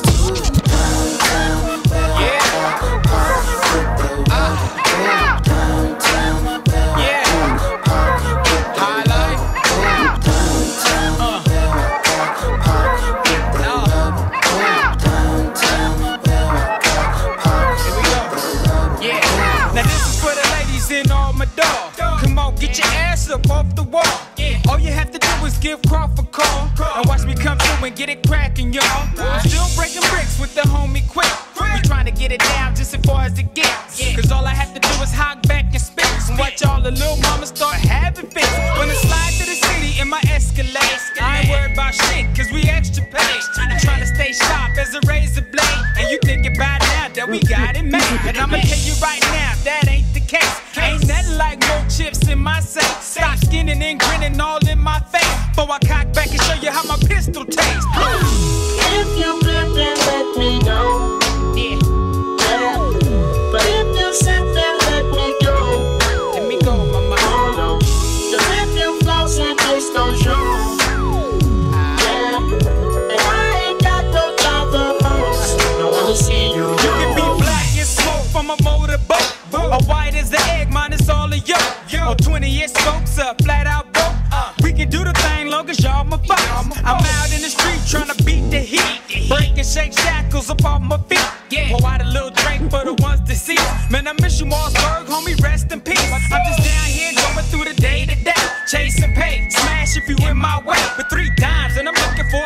Get your ass up off the wall. All you have to do is give Croft a call. And watch me come through and get it cracking, y'all. I'm still breaking bricks with the homie Quick. We trying to get it down just as far as it gets. Cause all I have to do is hog back and spit. And watch all the little mamas start having fits. When I slide to the city in my Escalade, I ain't worried about shit cause we extra paid. I'm trying to stay sharp as a razor blade. And you thinking about now that we got it made. And I'ma tell you right now, that ain't the case. Ain't nothing like more chips in my safe. Stop skinning and grinning all in my face. Before I cock back and show you how my pistol tastes. If you flip, then let me know. Yeah. But if you sit, then let me go. Let me go, mama. Oh no. Cause if you floss, then please don't show. Yeah. And I ain't got no time for hoes. I wanna see you. You can be black and smoke from a motorboat. Or white as the egg, mine is all of yo. Or 20-inch scopes, a flat out boat. We can do the thing long as y'all my folks. I'm out in the street trying to beat the heat. Break and shake shackles up off my feet. Pour out a little drink for the ones to see. Man, I miss you, Mossberg, homie, rest in peace. I'm just down here going through the day to day. Chasing pay, smash if you in my way. For 3 dimes, and I'm looking for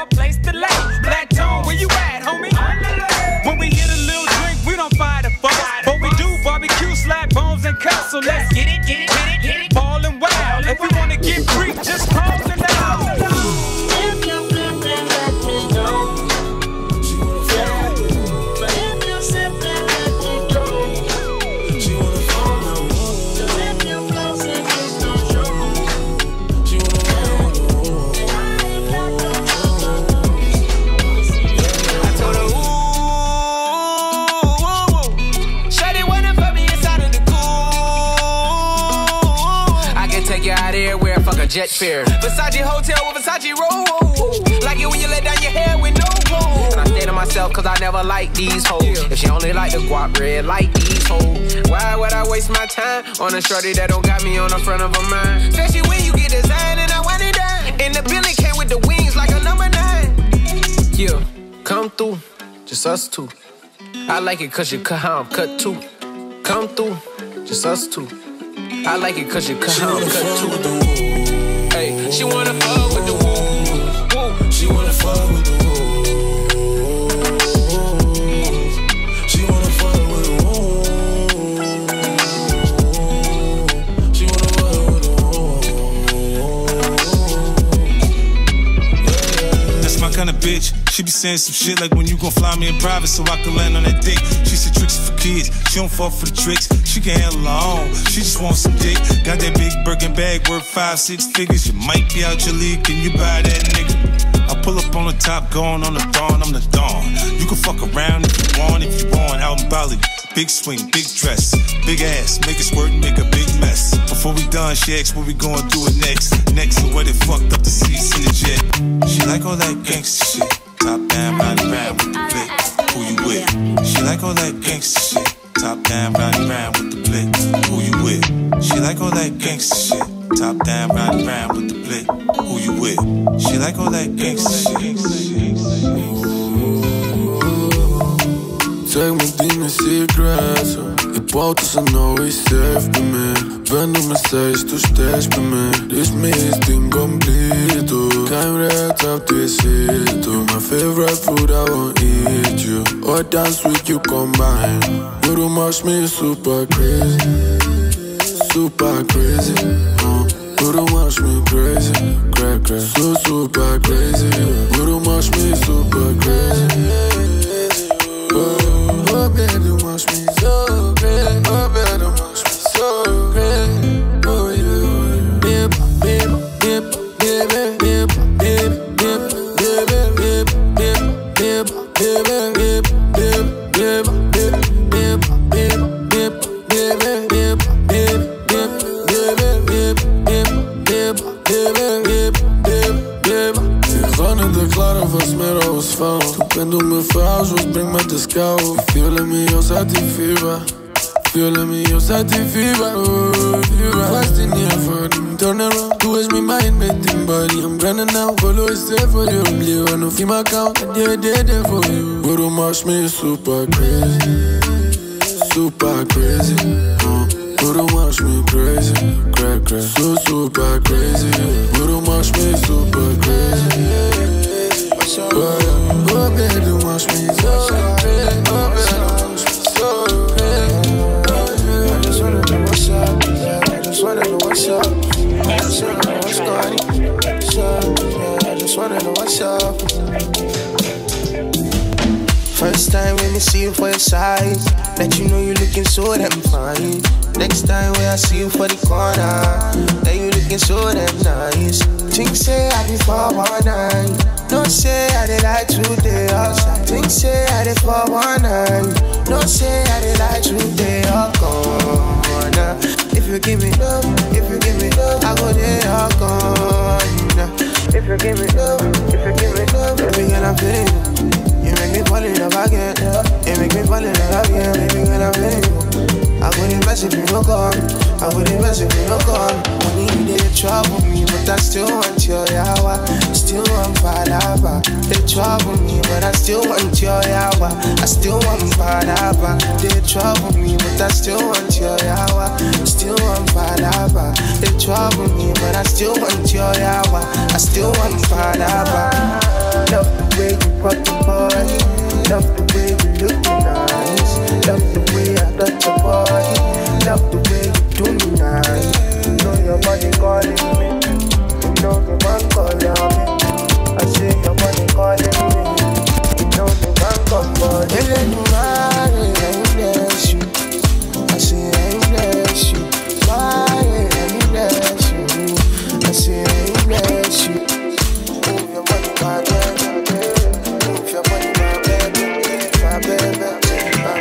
jet fare. Versace hotel with Versace roll. Like it when you let down your hair with no clothes. And I stay to myself cause I never like these hoes. If she only like the guap red, like these hoes. Why would I waste my time on a shorty that don't got me on the front of her mind? Especially when you get designed and I want it done. And the Billy came with the wings like a number 9. Yeah, come through, just us two. I like it cause you cut how I'm cut too. Come through, just us two. I like it cause you cut how I'm cut too. Hey, she wanna fuck with the woo. She wanna fuck with the woo. She wanna fuck with the woo. She wanna fuck with the woo. That's my kind of bitch. She be saying some shit like when you gon' fly me in private so I can land on that dick. She said tricks for kids, she don't fall for the tricks. She can handle her own, she just wants some dick. Got that big Birkin bag worth 5-6 figures. You might be out your league, can you buy that nigga? I pull up on the top, going on the dawn, I'm the dawn. You can fuck around if you want, out in Bali. Big swing, big dress, big ass, make it squirt and make a big mess. Before we done, she asked what we gon' do it next. Next to where they fucked up the seats in the jet. She like all that gangsta shit. Top down, round and round with the blick. Who you with? She like all that gangsta shit. Top down, round and round with the blick. Who you with? She like all that gangsta shit. Top down, round and round with the blick. Who you with? She like all that gangsta shit. Zeg me dine secrets. Ik wou tussen nooit safe bij me. Wenn du mir sagst, du stehst bei mir, ist mir ist incompleto. Kein Red auf Desito. My favorite food, I won't eat you. Or dance with you combine. You do much me super crazy. Super crazy. You do much me crazy. Crazy. So super crazy. You do much me super crazy. Oh, baby, you much me so crazy. Oh, baby, you much me so crazy. Oh, yeah. Dip, dip, dip, dip, dip, dip, dip, dip, dip, dip, dip, dip, dip, Wenn du mir verarschst, was bringt mir das Chaos? Ich fühle mich aus Fieber. Fühle mich aus Fieber. Was denn hier für den Turnaround? Du hast mich mein mit dem Body. I'm running out, follow is there for you. Live on a my account, and they're there for you. But du machst mich super crazy. Super crazy. But du machst mich crazy. Crazy. So super crazy. But du machst mich super crazy. Oh, baby, you watch me so crazy. Oh, baby, you watch me so crazy. I just wanna know what's up. I just wanna know what's up. I just wanna know what's going on. I just wanna know what's up. First time when you see you for your size, let you know you looking so damn fine. Next time when I see you for the corner, then you looking so damn nice. Think say I did for one night. Don't say I did like today outside. Think say I did for one night. Don't say I did like today all gone. If you give me love, I go there all gone. If you give me love, baby girl I'm feeling you. You make me fall in love again. You make me fall in love again. Baby girl I'm feeling you. I wouldn't mess if you no come. I wouldn't mess if you no come. When you did trouble me, but I still want your yawa. Still want Padaba. They trouble me, but I still want your yawa. I still want Padaba. They trouble me, but I still want your yawa. Still want Padaba. They trouble me, but I still want your yawa. I still want Padaba. Love the way you rock the body. Love the way you look nice. Love the way I touch your body. Love the way you do me nice. You know your body calling me. You know the man calling me. I say your body calling me. You know the man calling me. I bless you. I say I bless you. Why I bless you? I say I bless you. Move your body, my baby. Move your body, my baby. My baby.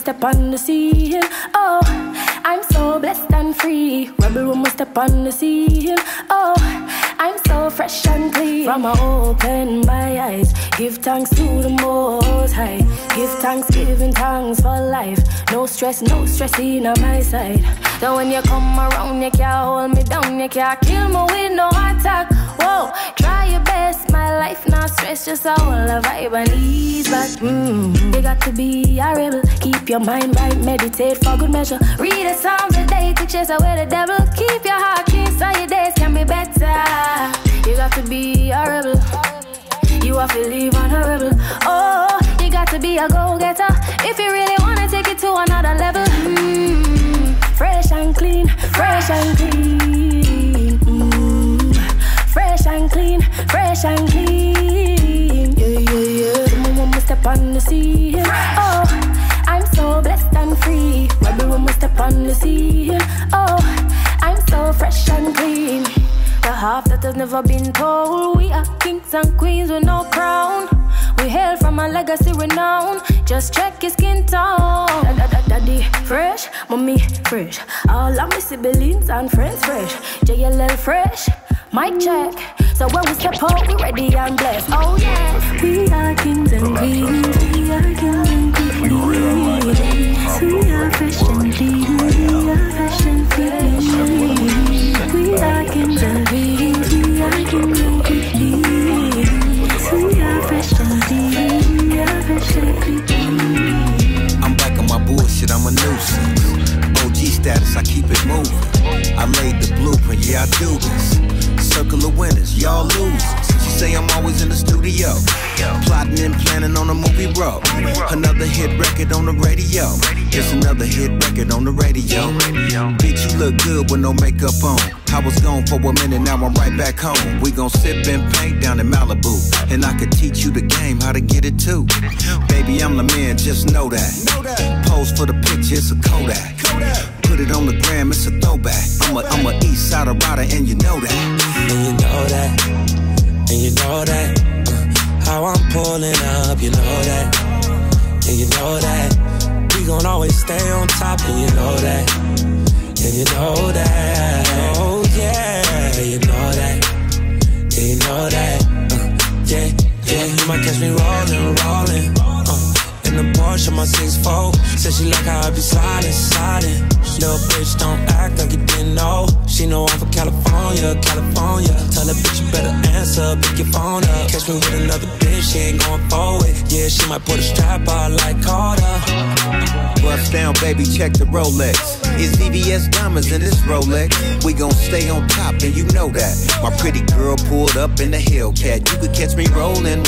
step on the scene. Oh, I'm so blessed and free. Rebel when we step on the scene. Oh, I'm so fresh and clean. From I open my eyes, give thanks to the Most High. Give thanks, giving thanks for life. No stress in on my side. So when you come around, you can't hold me down, you can't kill me with no attack. Whoa, try your best, my life not stress, just a whole vibe and ease back. You got to be a rebel, keep your mind right, meditate for good measure. Read the Psalms a day to chase away the devil. Keep your heart clean so your days can be better. You got to be a rebel, you have to live on a rebel. Oh, you got to be a go-getter if you really wanna take it to another level. Fresh and clean, fresh and clean. Fresh and clean, fresh and clean. Yeah, yeah, yeah. The moment we step on the scene. Oh, I'm so blessed and free. Rebel when we step on the scene. Oh, I'm so fresh and clean. The half that has never been told. We are kings and queens with no crown. We hail from a legacy renown. Just check your skin tone. Daddy fresh, mommy fresh. All of my siblings and friends fresh. JLL fresh, mic check. So when we step out, we ready and blessed. Oh yes, we are kings and queens. We are kings and queens. We are fresh and clean. We are fresh and clean. We are kings and queens. We are kings and queens. We are fresh and clean. We are fresh and clean. I'm back on my bullshit, I'm a nuisance. OG status, I keep it moving. I laid the blueprint, yeah, I do this. Circle of winners, y'all losers. She say I'm always in the studio, plotting and planning on a movie road. Another hit record on the radio. Just another hit record on the radio. Bitch, you look good with no makeup on. I was gone for a minute, now I'm right back home. We gon' sip and paint down in Malibu, and I could teach you the game, how to get it too. Baby, I'm the man, just know that. Pose for the picture, it's a Kodak. Put it on the gram, it's a throwback. I'm a East Side rider, and you know that. And you know that, and you know that. How I'm pulling up, you know that, and you know that. We gon' always stay on top, and you know that, and you know that. Oh yeah, you know that, and you know that. Yeah, yeah, you might catch me rolling. In the Porsche, my 6'4". Said she like how I be sliding. Little bitch, don't act like you didn't know. She know I'm from California. Tell that bitch you better answer, pick your phone up. Catch me with another bitch, she ain't going forward. Yeah, she might put a strap out like Carter. Bust down, baby, check the Rolex. It's VVS diamonds in this Rolex. We gon' stay on top, and you know that. My pretty girl pulled up in the Hellcat. You could catch me rolling.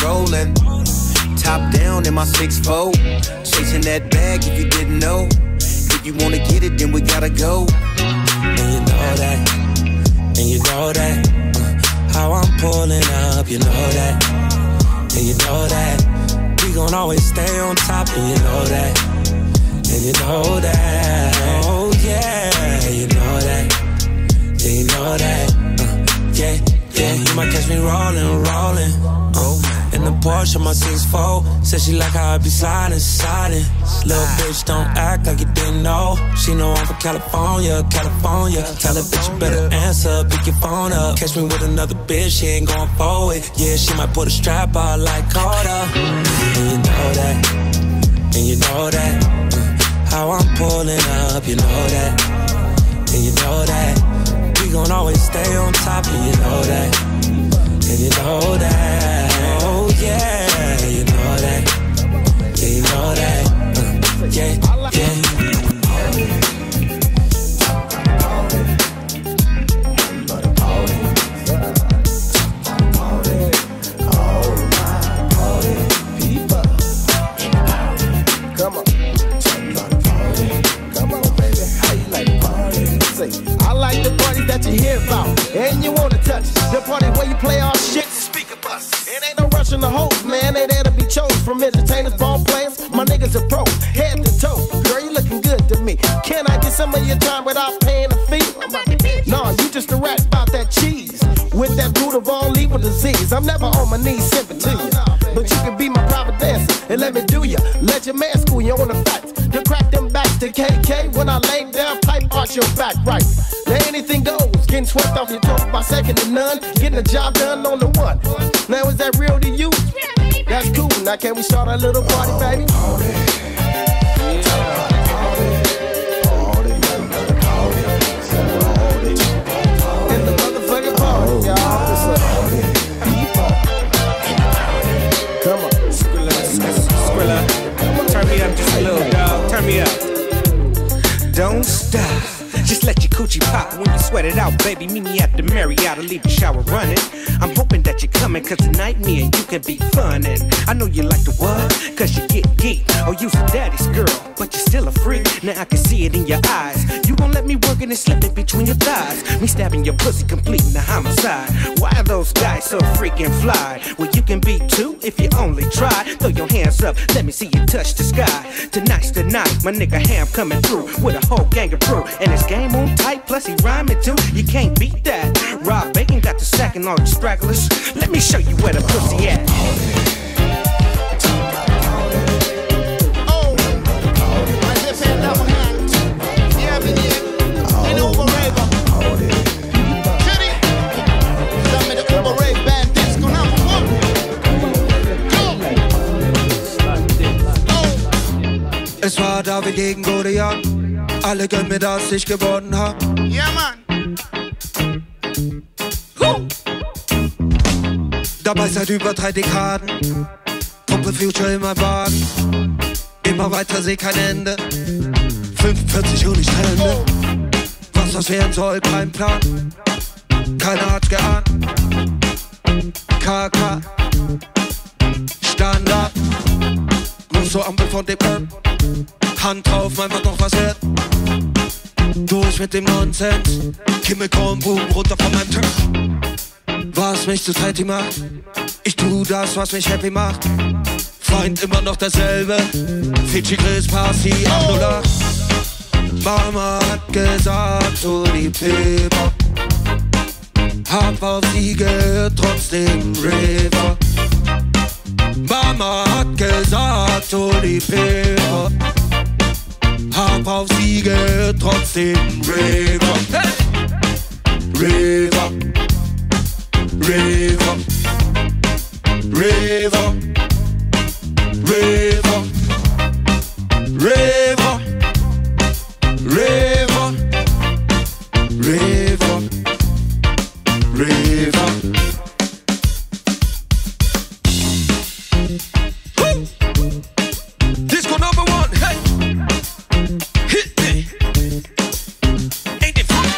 Top down in my 6'4", chasing that bag if you didn't know. If you wanna get it, then we gotta go. And you know that, and you know that. How I'm pulling up, you know that, and you know that. We gon' always stay on top, and you know that, and you know that. Oh yeah, you know that, and you know that. Yeah, you might catch me rolling. In the Porsche, my 6'4". Said she like how I be sliding. Little bitch, don't act like you didn't know. She know I'm from California. Tell that bitch you better answer, pick your phone up. Catch me with another bitch, she ain't going forward. Yeah, she might put a strap out like Carter. And you know that, and you know that. How I'm pulling up, you know that, and you know that. We gon' always stay on top, and you know that, and you know that. Oh yeah, you know that, yeah, you know that, yeah. Come on, baby, how you like the party? Say, I like the parties that you hear about, and you wanna touch. The party where you play all shit. It ain't no rushing the host, man. They there to be chose from entertainers, ball players. My niggas are pro, head to toe. Girl, you looking good to me. Can I get some of your time without paying a fee? No, you just a rat about that cheese. With that root of all evil disease. I'm never on my knees simping to you, but you can be my private dancer and let me do ya. Let your man school you on the facts. To crack them Mr. KK, when I lay down, pipe arch your back right. Now anything goes, getting swept off your toe by second to none, getting the job done on the one. Now is that real to you? That's cool. Now can we start a little party, baby? In the motherfucking party, y'all. Come on. Skrilla, turn me up just a little, dog. Turn me up. Don't stop. Just let your coochie pop when you sweat it out, baby. Meet me at the Marriott, I'll leave the shower running. I'm hoping that you're coming, cause tonight me and you can be fun. And I know you like the what, cause you get geek. Oh, you's a daddy's girl, but you're still a freak. Now I can see it in your eyes. You gon' let me work in and slip it between your thighs. Me stabbing your pussy, completing the homicide. Why are those guys so freaking fly? Well, you can be too if you only try. Throw your hands up, let me see you touch the sky. Tonight's the night, my nigga Ham coming through with a whole gang of crew. And it's game on tight, plus he rhyming too. You can't beat that. Rob Bacon got the sack and all the stragglers. Let me show you where the pussy at. Es war David gegen Goliath. Alle gönnen mir, dass ich gewonnen hab. Ja, Mann. Dabei seit über 3 Dekaden. Pumpe Future in meinem Wagen. Immer weiter, seh kein Ende. 45 und ich Hände. Was das werden soll, kein Plan. Keiner hat's geahnt. KK Standard. Muss so Ampel von dem Mann. Hand drauf, einfach noch was wird. Durch mit dem Nonsens. Kimmel, komm, boom, runter von meinem Tisch. Was mich zu Teddy macht. Ich tu das, was mich happy macht. Feind immer noch derselbe. Fidschi, Chris, Parsi, 808. Mama hat gesagt, hol die Pepper. Hab auf sie gehört, trotzdem River. Mama hat gesagt, hol die Pepper. Hab auf sie gehört, trotzdem River. Hey! River. River. River. River. River. River. River. River. Disco number 1, hey! Hit me! Ain't it fun?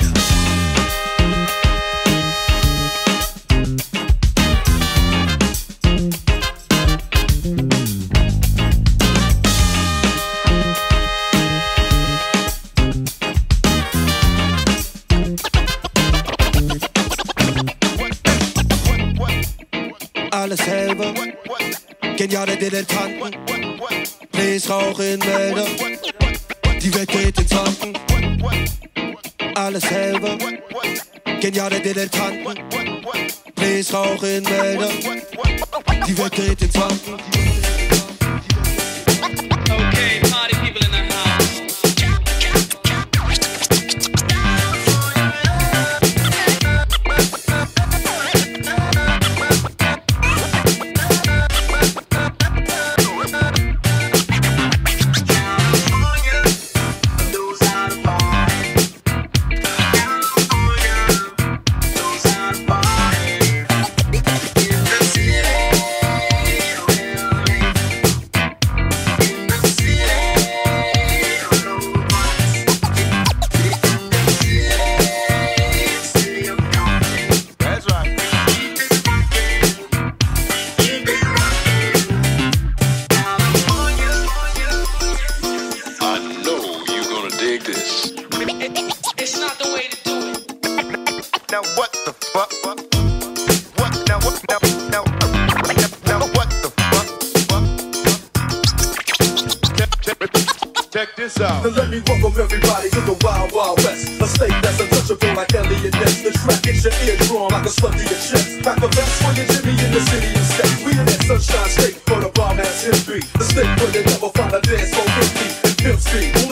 Alles selber, geniale Dilettanten, Bläs Rauch in Wälder, die Welt geht ins Wanken. Alles selber, geniale Dilettanten, Bläs Rauch in Wälder, die Welt geht ins Wanken. Okay, party people in the house. Now let me welcome everybody to the Wild Wild West, a state that's untouchable like Elliot Ness. The track hits your eardrum like a slug to your chest. Pack a vest for your Jimmy in the city and state. We in that sunshine state for the bomb ass history. The state where they never find a dance so empty and pimp speed.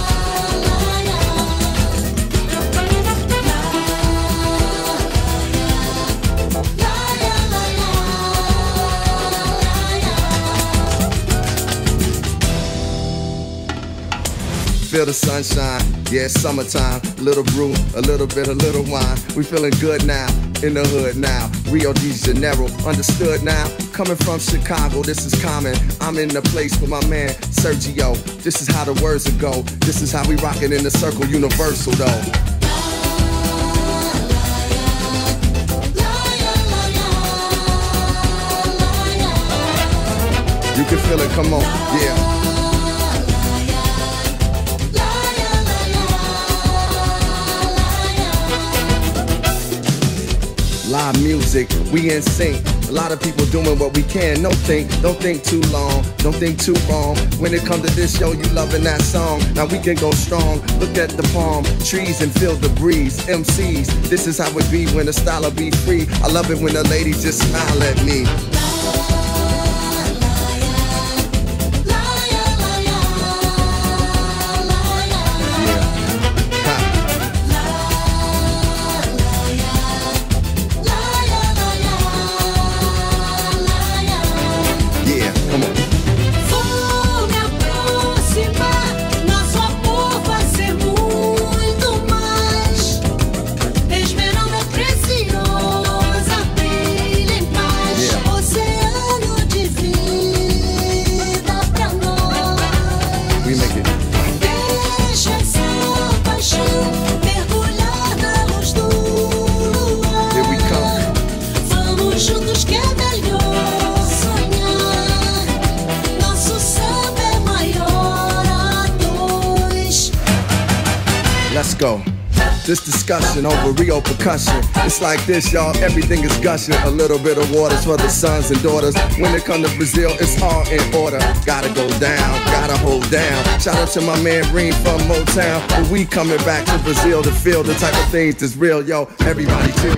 feel the sunshine. Yeah, it's summertime. Little brew, a little bit, a little wine. We feeling good now, in the hood now. Rio de Janeiro, understood now. Coming from Chicago, this is common. I'm in the place with my man Sergio. This is how the words will go. This is how we rock it in the circle, universal though. You can feel it, come on, yeah. Live music, we in sync. A lot of people doing what we can. Don't think too long, don't think too wrong. When it comes to this, yo, you loving that song. Now we can go strong. Look at the palm trees and feel the breeze. MCs, this is how it be when the style will be free. I love it when the ladies just smile at me. Let's go. This discussion over Rio percussion. It's like this, y'all, everything is gushing. A little bit of water's for the sons and daughters. When it come to Brazil, it's all in order. Gotta go down, gotta hold down. Shout out to my man Reem from Motown. But we coming back to Brazil to feel the type of things that's real, yo. Everybody chill.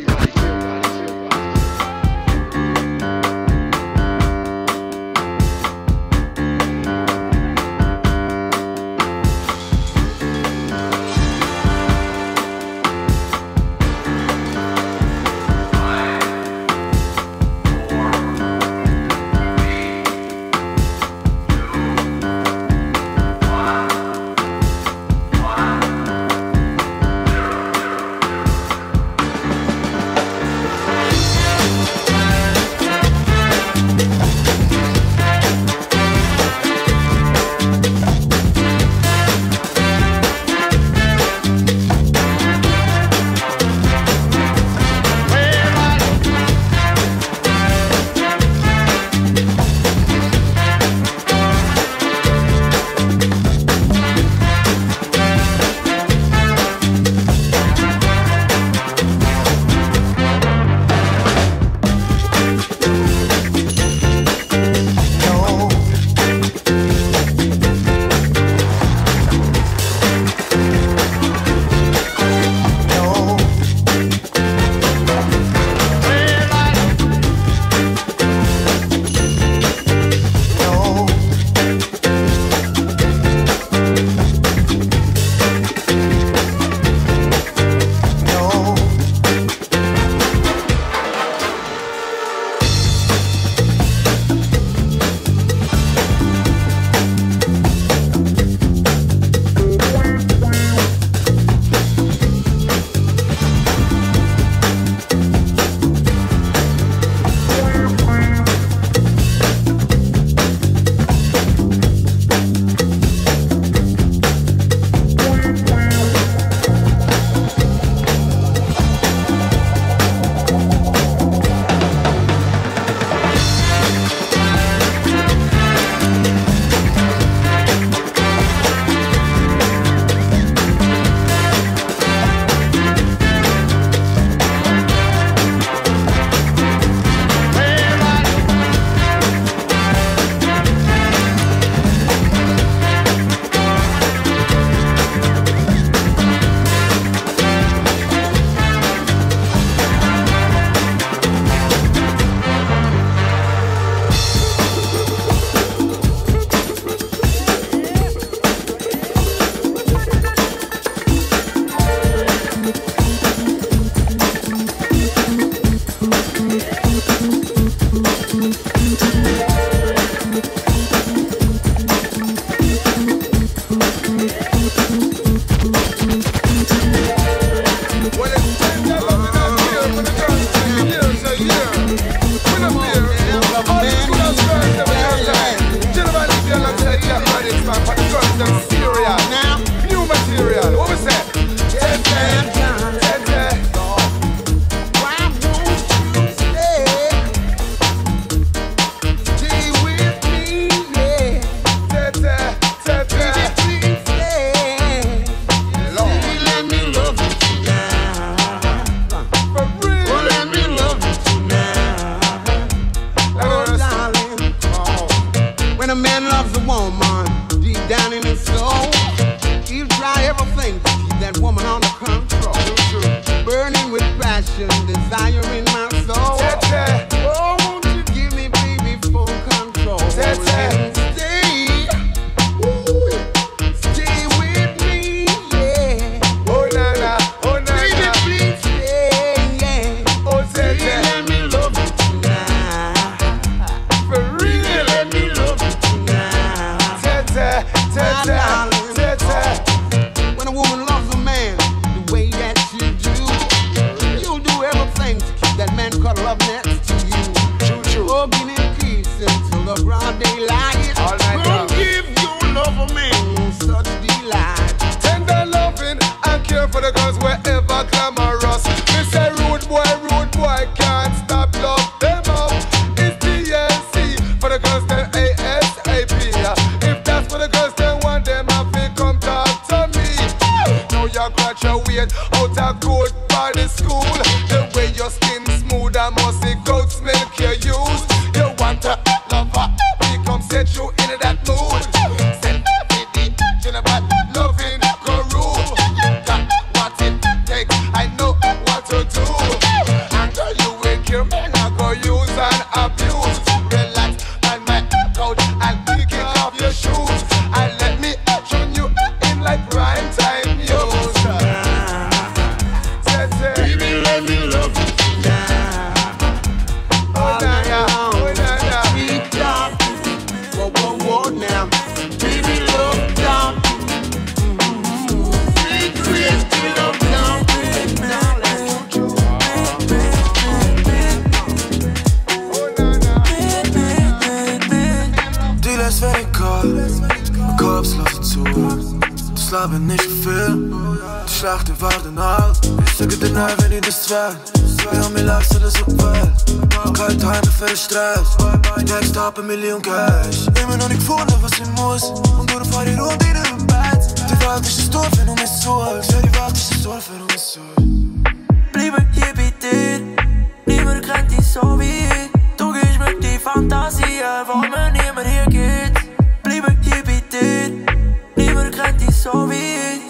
Een miljoen cash. Immer noch nicht gefunden, was ich muss. Und du fahr die Runde in einem Bett. Die Welt ist ein Dorf, wenn du mich suchst. Ja, die Welt ist ein Dorf, wenn du mich suchst. Bleibe hier bei dir. Niemand kennt dich so wie ich. Du gibst mir die Fantasie, wo mir niemand hier geht. Bleibe hier bei dir. Niemand kennt dich so wie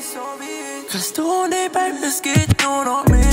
ich. Kannst du nicht, Baby, es geht nur noch mit.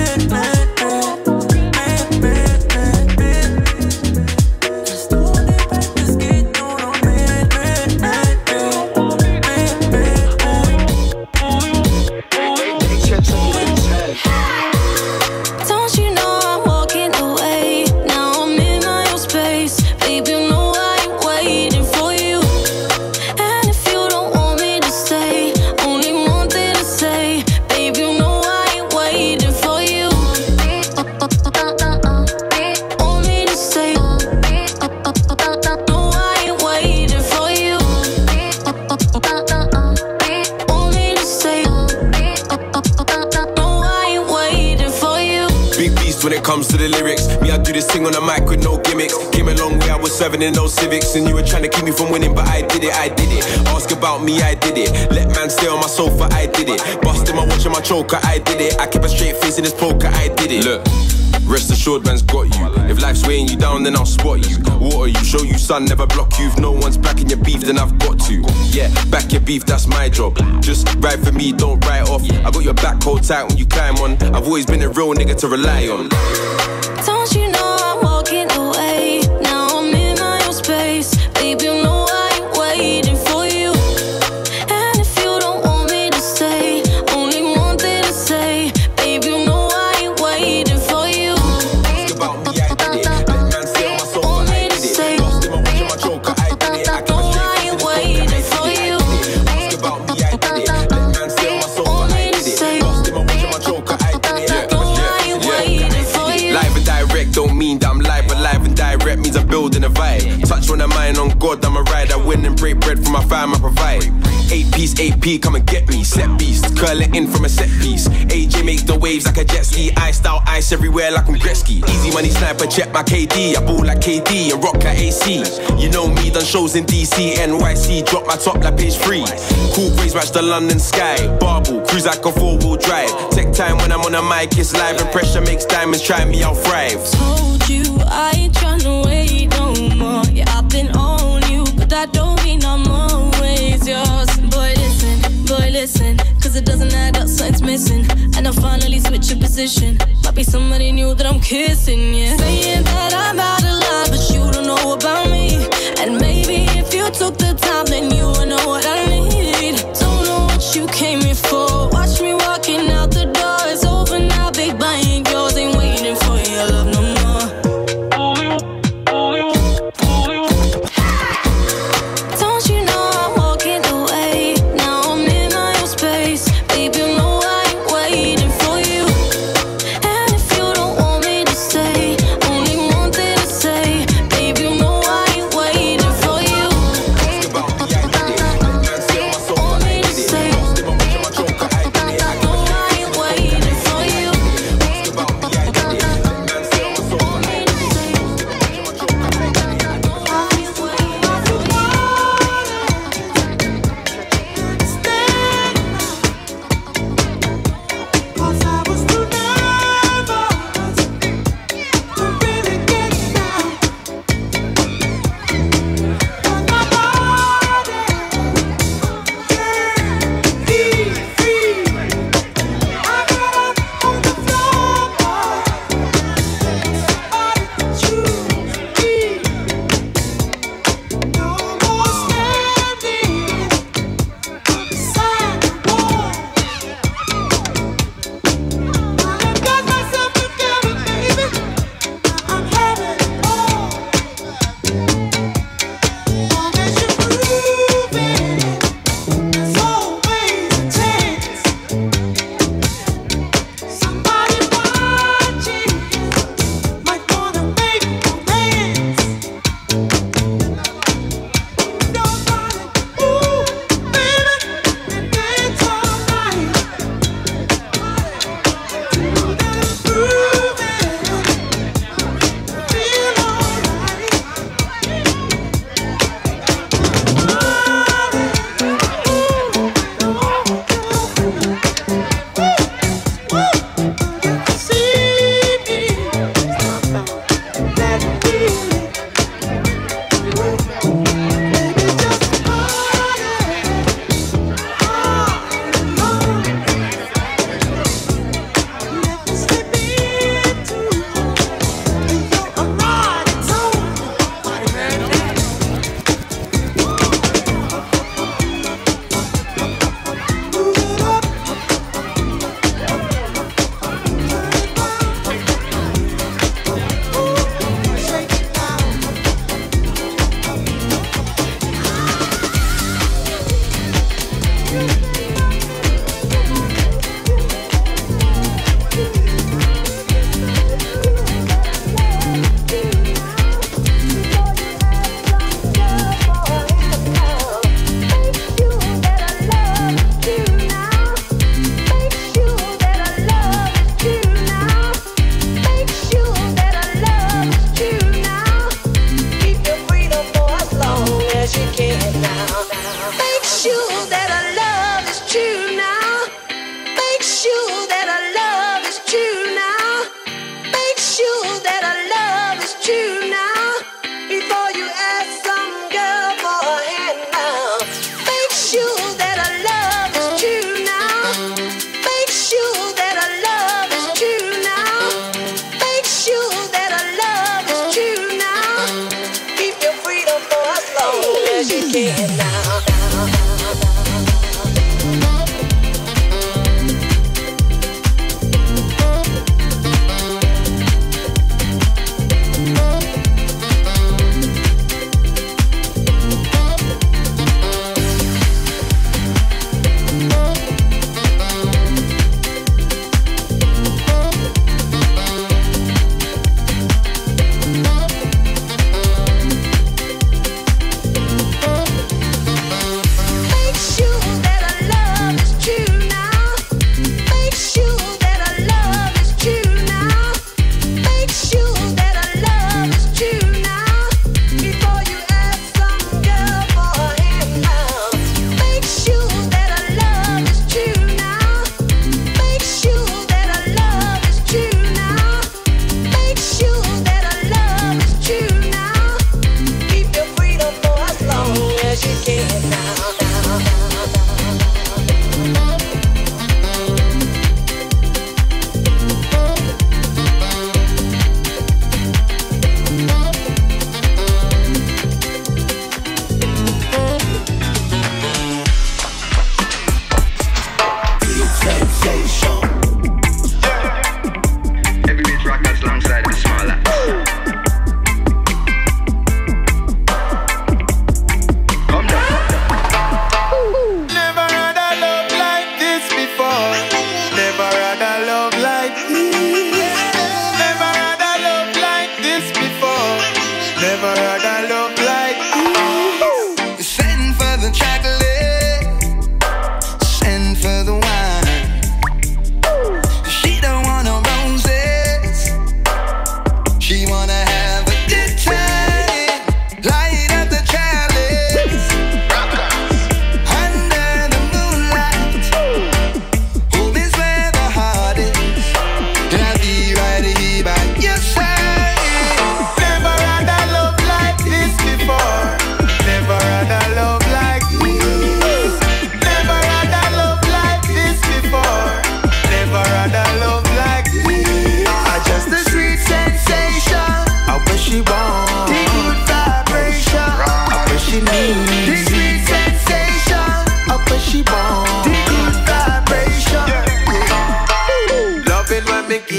Comes to the lyrics, me I do this thing on the mic with no gimmicks. Came a long way, I was serving in those civics, and you were trying to keep me from winning, but I did it. Ask about me, I did it. Let man stay on my sofa, I did it. Busting my watch and my choker, I did it. I keep a straight face in this poker, I did it. Look, rest assured man's got you. If life's weighing you down, then I'll spot you. Water you, show you sun, never block you. If no one's backing your beef, then I've got to. Yeah, back your beef, that's my job. Just ride for me, don't write off. I got your back hold tight when you climb on. I've always been a real nigga to rely on. Don't you know I'm walking away? Now I'm in my own space. Baby, you know I ain't waiting for you. And if you don't want me to stay, only one thing to say. Baby, you know I ain't waiting for you. Ask about me, I did it. Let man stay on my sofa, I did it. Lost in my watch and my choker, I did it. I keep a straight face in this poker, I did it. Ask about me, I just wanna mind on God, I'm a ride. I win and break bread for my fam, I provide. 8-piece, AP, come and get me. Set beast, curl it in from a set piece. AJ make the waves like a jet ski. Iced out ice everywhere like I'm Gretzky. Easy money sniper, check my KD. I ball like KD and rock like AC. You know me, done shows in DC, NYC. Drop my top like page 3. Cool breeze match the London sky. Barbell, cruise like a 4-wheel drive. Take time when I'm on a mic, it's live. And pressure makes diamonds, try me, I'll thrive. Told you I ain't tryna wait no more. Yeah, I've been on you, but that don't mean I'm always yours. Boy listen, cause it doesn't add up, something's missing. And I'll finally switch your position. Might be somebody new that I'm kissing, yeah. Saying that I'm out of line, but you don't know about me. And maybe if you took the time, then you would know what I need. Don't know what you came here for. Watch me walking out the door, it's over now, big bang. Yours ain't waiting for your love no more.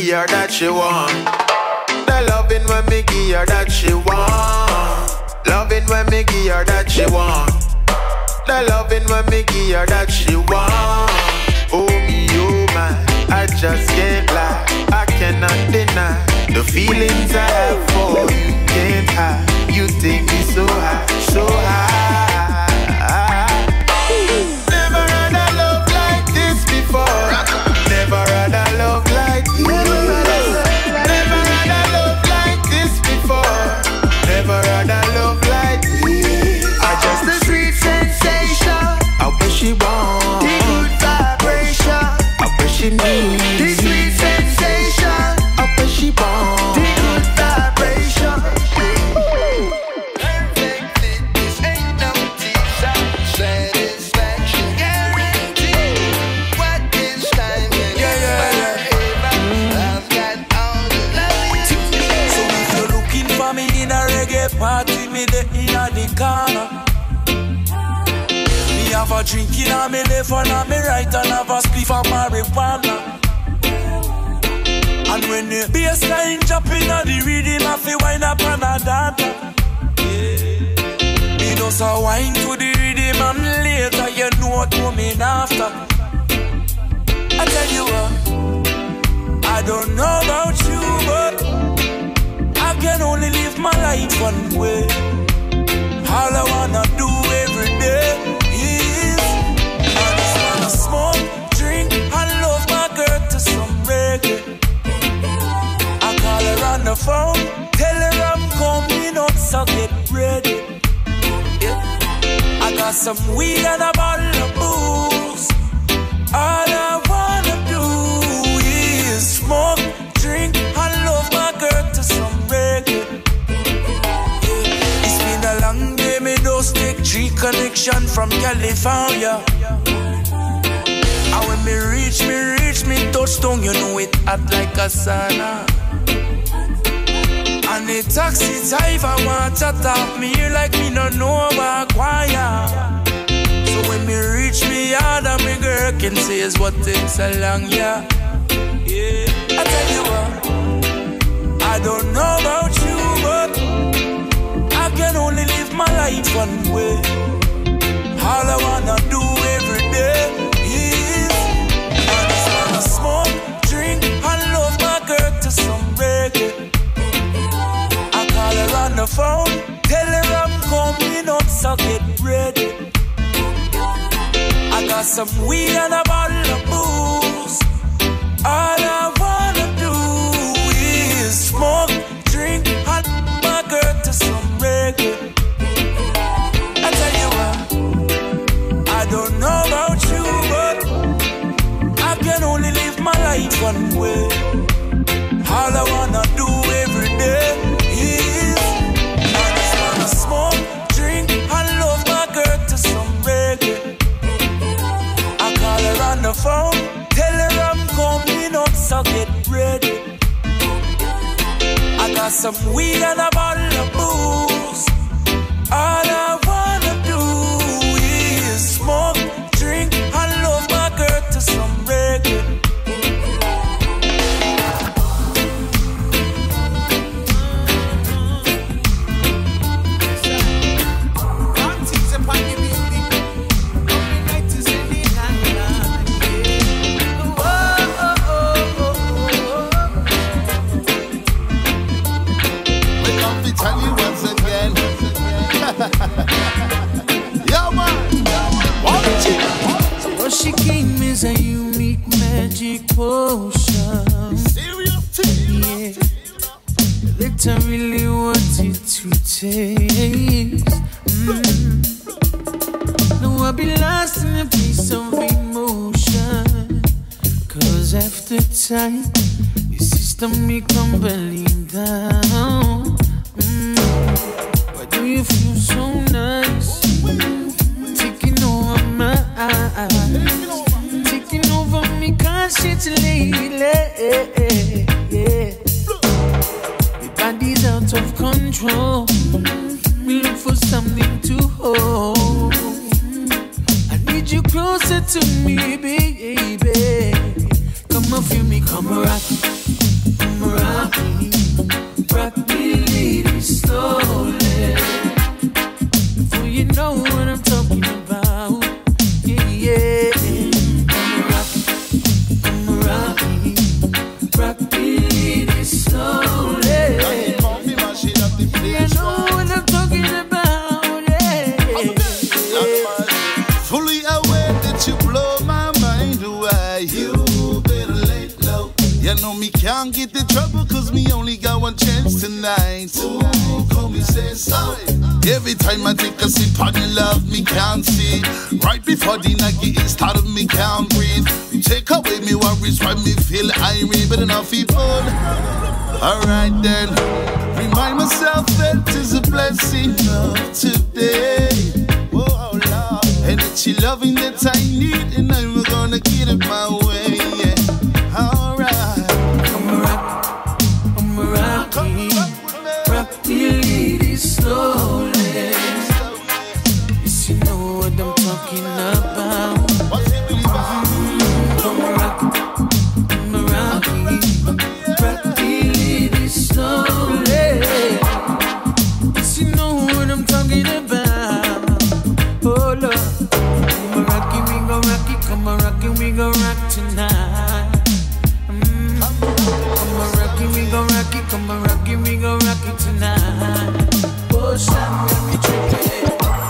give her that she want. The loving when me give her that she want. Loving when me give her that she want. The loving when me give her that she want. Oh me, oh my, I just can't lie. I cannot deny the feelings I have for you. Can't hide. You take me so high, so high. Never had a love like this before. Never had a love like this. Never had a love like this before. Never had a love like this. I just a sweet sensation. I wish she want the good vibration. I wish she needs the sweet sensation. I wish she want the good vibration. Perfect fit, this ain't no teaser. Satisfaction guaranteed. What is time? I've got all the love. So if you're looking for me in a reggae party, me the inna the corner. Me have a drink inna me left and on me right, and have a spliff of marijuana. And when the bassline drop inna the rhythm, I feel wind up and a dance. Me just a wine to the rhythm, and later you know what coming after. I tell you what, I don't know about you, but I can only live my life one way. All I wanna do every day is I just wanna smoke, drink, and love my girl to some reggae. I call her on the phone, tell her I'm coming up, so get ready. Yeah. I got some weed and a bottle of booze. All I wanna do is smoke, drink, and love my girl to some reggae. Yeah. It's been a long day, me don't take G connection from California. And when me reach me touchdown, you know it hot like a sauna. And the taxi driver want to talk me here like me no know about choir. So when me reach me yard and me girl can say is what takes so long, yeah. Yeah, I tell you what, I don't know about you, but I can only live my life one way. All I wanna do every day is I just wanna smoke, drink, and love my girl to some reggae. I call her on the phone, tell her I'm coming up, so get ready. I got some weed and a bottle of booze. All I wanna do is smoke, drink, and my girl to some reggae. I tell you what, I don't know about you, but I can only live my life one way. All I wanna do every day is I just wanna smoke, drink, and love my girl to some reggae. I call her on the phone, tell her I'm coming up, so get ready. I got some weed and a bottle of booze. All I wanna do is smoke, drink, and love my girl to some reggae. Yo, man. What she came is a unique magic potion. Yeah. Literally what it to taste. No, I'll be lost in a piece of emotion. Cause after time, your system be crumbling down. Why do you feel so nice? Taking over my eyes, taking over me conscience lately. Yeah. Your body's out of control. We look for something to hold. I need you closer to me, baby. Come on, feel me, come rock. know me can't get in trouble, cause me only got one chance tonight. Ooh, call me say so. Every time I take a sip on your love, me can't see. Right before the night getting started, me can't breathe. You take away me worries, why me feel irate, but enough people. Alright then, remind myself that it's a blessing of today. Oh Lord, and it's your loving that I need, and I'm gonna get it my way. Yeah. Alright, I'm a rocky lady slowly. Yes, you know what I'm talking about. I'm a rocky lady slowly. Yes, you know what I'm talking about. Oh Lord, I'm a rocky, we go rocky, come a rocky, we go rock tonight. Come a rocky, we go rocky, come a rocky, we go rocky tonight. Oh, Sam, let me trick it.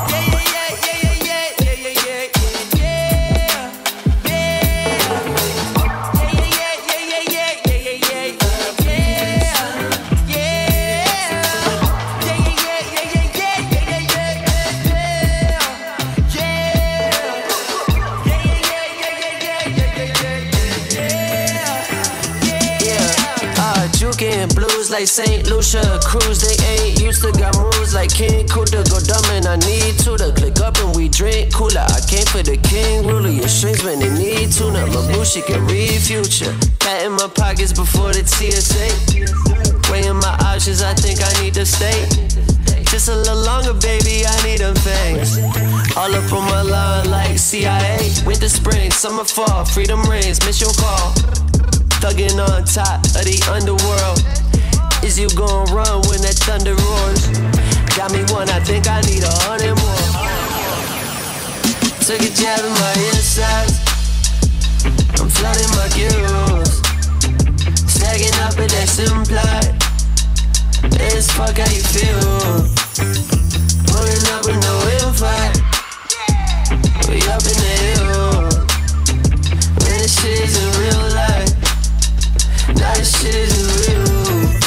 Like St. Lucia Cruz, they ain't used to got moves like King Kuda. Go dumb and I need to click up and we drink cooler. I came for the king, ruler your strings when they need to. Now my bullshit can read future. Pat in my pockets before the TSA. Weighing my options, I think I need to stay. Just a little longer, baby, I need them things. All up on my line like CIA. Winter, spring, summer, fall, freedom reigns, miss your call. Thuggin' on top of the underworld. Is you gon' run when that thunder roars? Got me one, I think I need 100 more. Took a jab in my insides. I'm flooding my cues. Stacking up and that's implied. It's fuck how you feel. Pulling up with no invite. We up in the hill. Man, this shit isn't real life. Now this shit isn't real.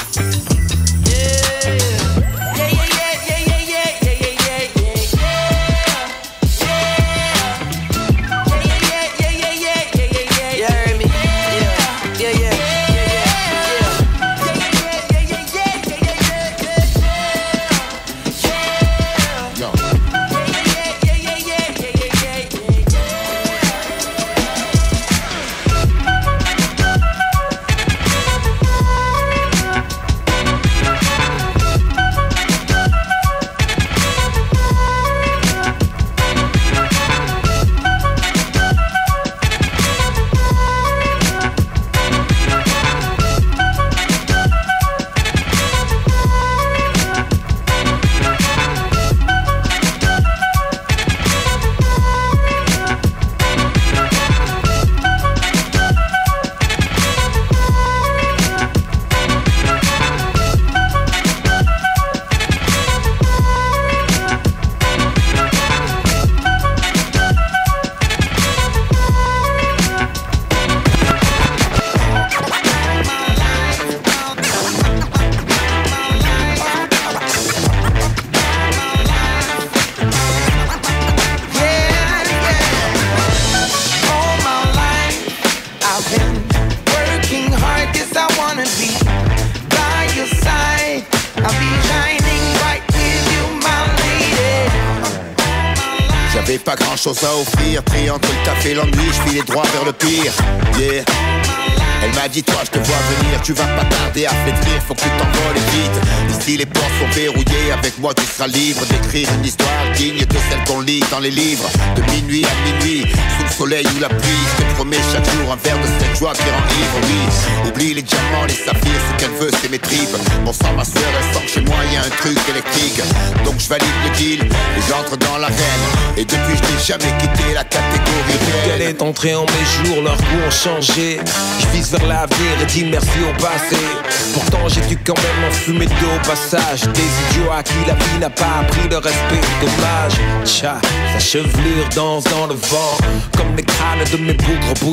Pas grand chose à offrir, pris entre le café et l'ennui, je filais droit vers le pire. Yeah. Elle m'a dit toi je te vois venir, tu vas pas tarder à flétrir, faut que tu t'envoles vite. Ici les portes sont verrouillées, avec moi tu seras libre d'écrire une histoire digne de celle qu'on lit dans les livres. De minuit à minuit, sous le soleil ou la pluie, je te promets chaque jour un verre de cette joie qui rend ivre, oui. Oublie les diamants, les saphirs, ce qu'elle veut c'est mes tripes. Bon sang ma soeur, elle sent que chez moi y a un truc électrique. Donc je valide le deal et j'entre dans l'arène. Et depuis je n'ai jamais quitté la catégorie réelle. Elle est entrée en mes jours, leurs goûts ont changé. Je vise vers l'avenir et dis merci au passé. Pourtant j'ai dû quand même en fumer deux au passage. Des idiots à qui la vie n'a pas appris le respect. Dommage, tcha, sa chevelure danse dans le vent. Comme les crânes de mes bougres bougent dans le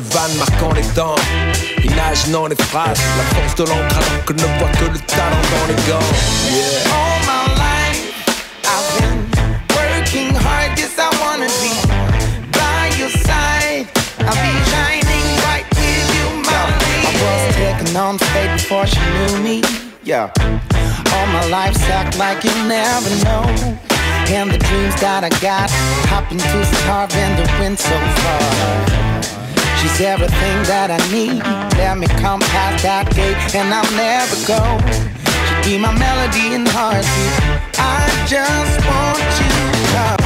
vannes marquant les temps. Imaginant les phrases, la force de l'encre alors que ne voit que le talent dans les gants. Yeah. All my life I've been working hard, yes I wanna be by your side. I'll be shining bright with you, my lady. I was taking on fate before she knew me. Yeah. All my life's act like you never know. And the dreams that I got, hopping to starve in the wind so far. She's everything that I need. Let me come past that gate and I'll never go. She'll be my melody and heartbeat. I just want you to come.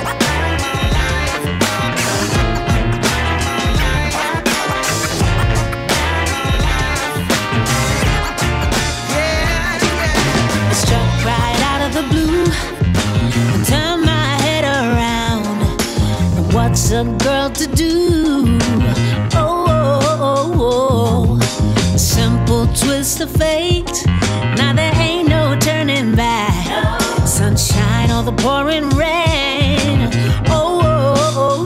Struck right out of the blue, turn my head around. What's a girl to do? Oh, simple twist of fate. Now there ain't no turning back. Sunshine or the pouring rain. Oh,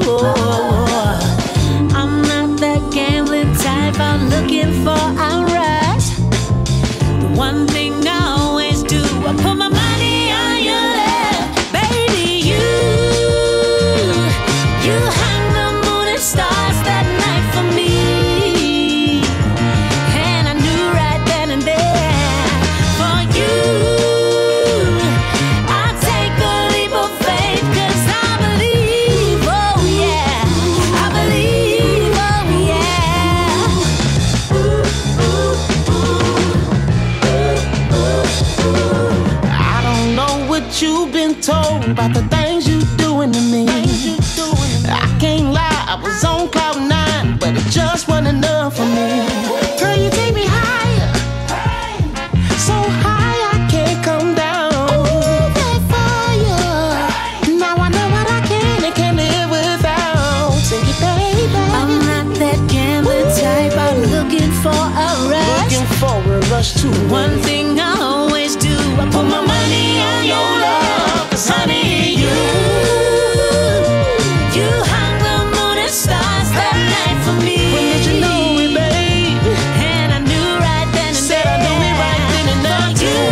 I'm not that gambling type. I'm looking for outright. The one thing I always do, I put my money on your love, baby. You hang the moon and stars that night for me. And I knew right then and there, for you, I'd take a leap of faith. 'Cause I believe, oh yeah, I believe, oh yeah. I don't know what you've been told about the things you doing to me. I can't lie, I was on cloud 9, but it just wasn't enough for me. Girl, you take me higher, so high I can't come down. Ooh, that fire. Now I know what I can and can't live without. Sing it, baby. I'm not that gambling type. I'm looking for a rush. Looking for a rush to one thing I always do, I put my money on your love. 'Cause honey, you hung the moon and stars that night for me. When did you know it, babe? And I knew right then and Said there. I knew it right then and there For you,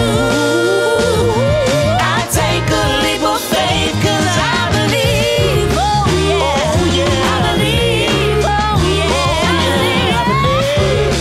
I take a leap of faith. 'Cause I believe, oh yeah, I believe, oh yeah, I believe.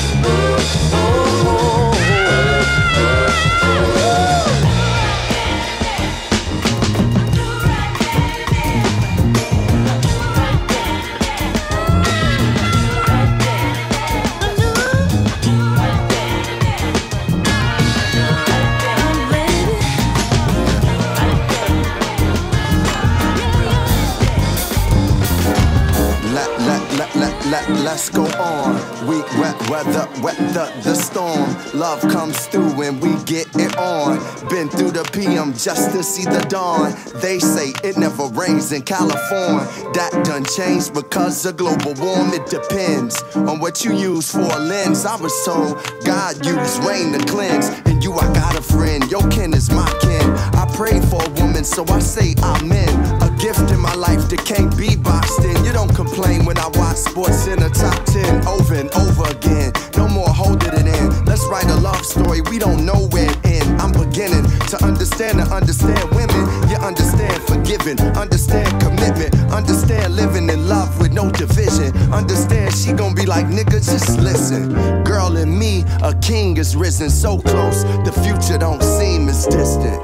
Let's go on. We weather the storm. Love comes through and we get it on. Been through the PM just to see the dawn. They say it never rains in California. That done changed because of global warming. It depends on what you use for a lens. I was told God used rain to cleanse. And you, I got a friend. Your kin is my kin. I prayed for a woman, so I say amen. A gift in my life that can't be boxed in. You don't complain when I watch sports in the top 10 over and over again. No more holding it in. Let's write a love story. We don't know where it ends. I'm beginning to understand women. You understand forgiving, understand commitment, understand living in love with no division. Understand she gon' be like, nigga, just listen. Girl and me, a king is risen so close. The future don't seem as distant.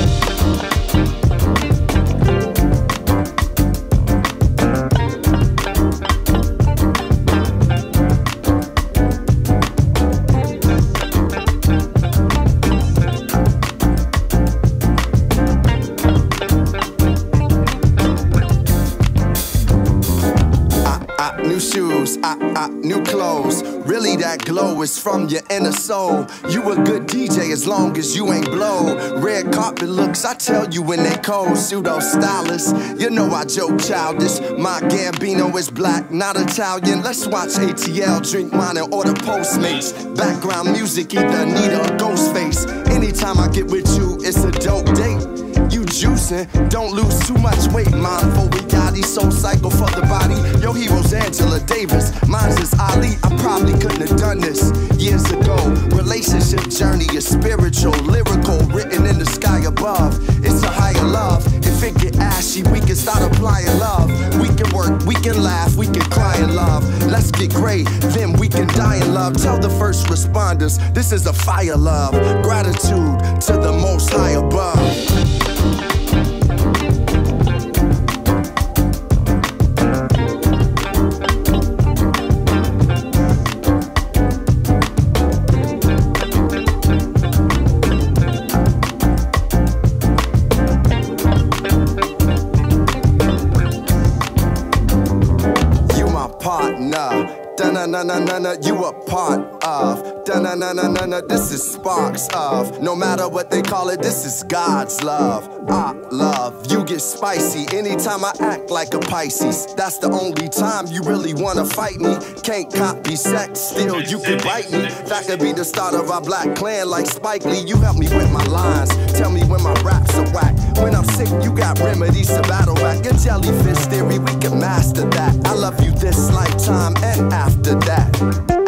New shoes, new clothes. Really that glow is from your inner soul. You a good DJ as long as you ain't blow. Red carpet looks, I tell you when they cold. Pseudo stylist, you know I joke childish. My Gambino is black, not Italian. Let's watch ATL, drink wine and order Postmates. Background music, either Anita or Ghostface. Anytime I get with you, it's a dope date. You juicing. Don't lose too much weight, mindful we got these soul cycle for the body. Your hero's Angela Davis, mine's is Ali. I probably couldn't have done this years ago. Relationship journey is spiritual, lyrical, written in the sky above. It's a higher love. If it get ashy, we can start applying love. We can work, we can laugh, we can cry in love. Let's get great, then we can die in love. Tell the first responders, this is a fire love. Gratitude to the most high above. Da-na-na-na-na-na, you a part of. Da-na-na-na-na-na, this is sparks of. No matter what they call it, this is God's love. I love, you get spicy anytime I act like a Pisces. That's the only time you really wanna fight me. Can't copy sex, still you can bite me. That could be the start of our black clan like Spike Lee. You help me with my lines, tell me when my raps are whack. When I'm sick, you got remedies to battle back. Your jellyfish theory, we can master that. I love you this lifetime and after that.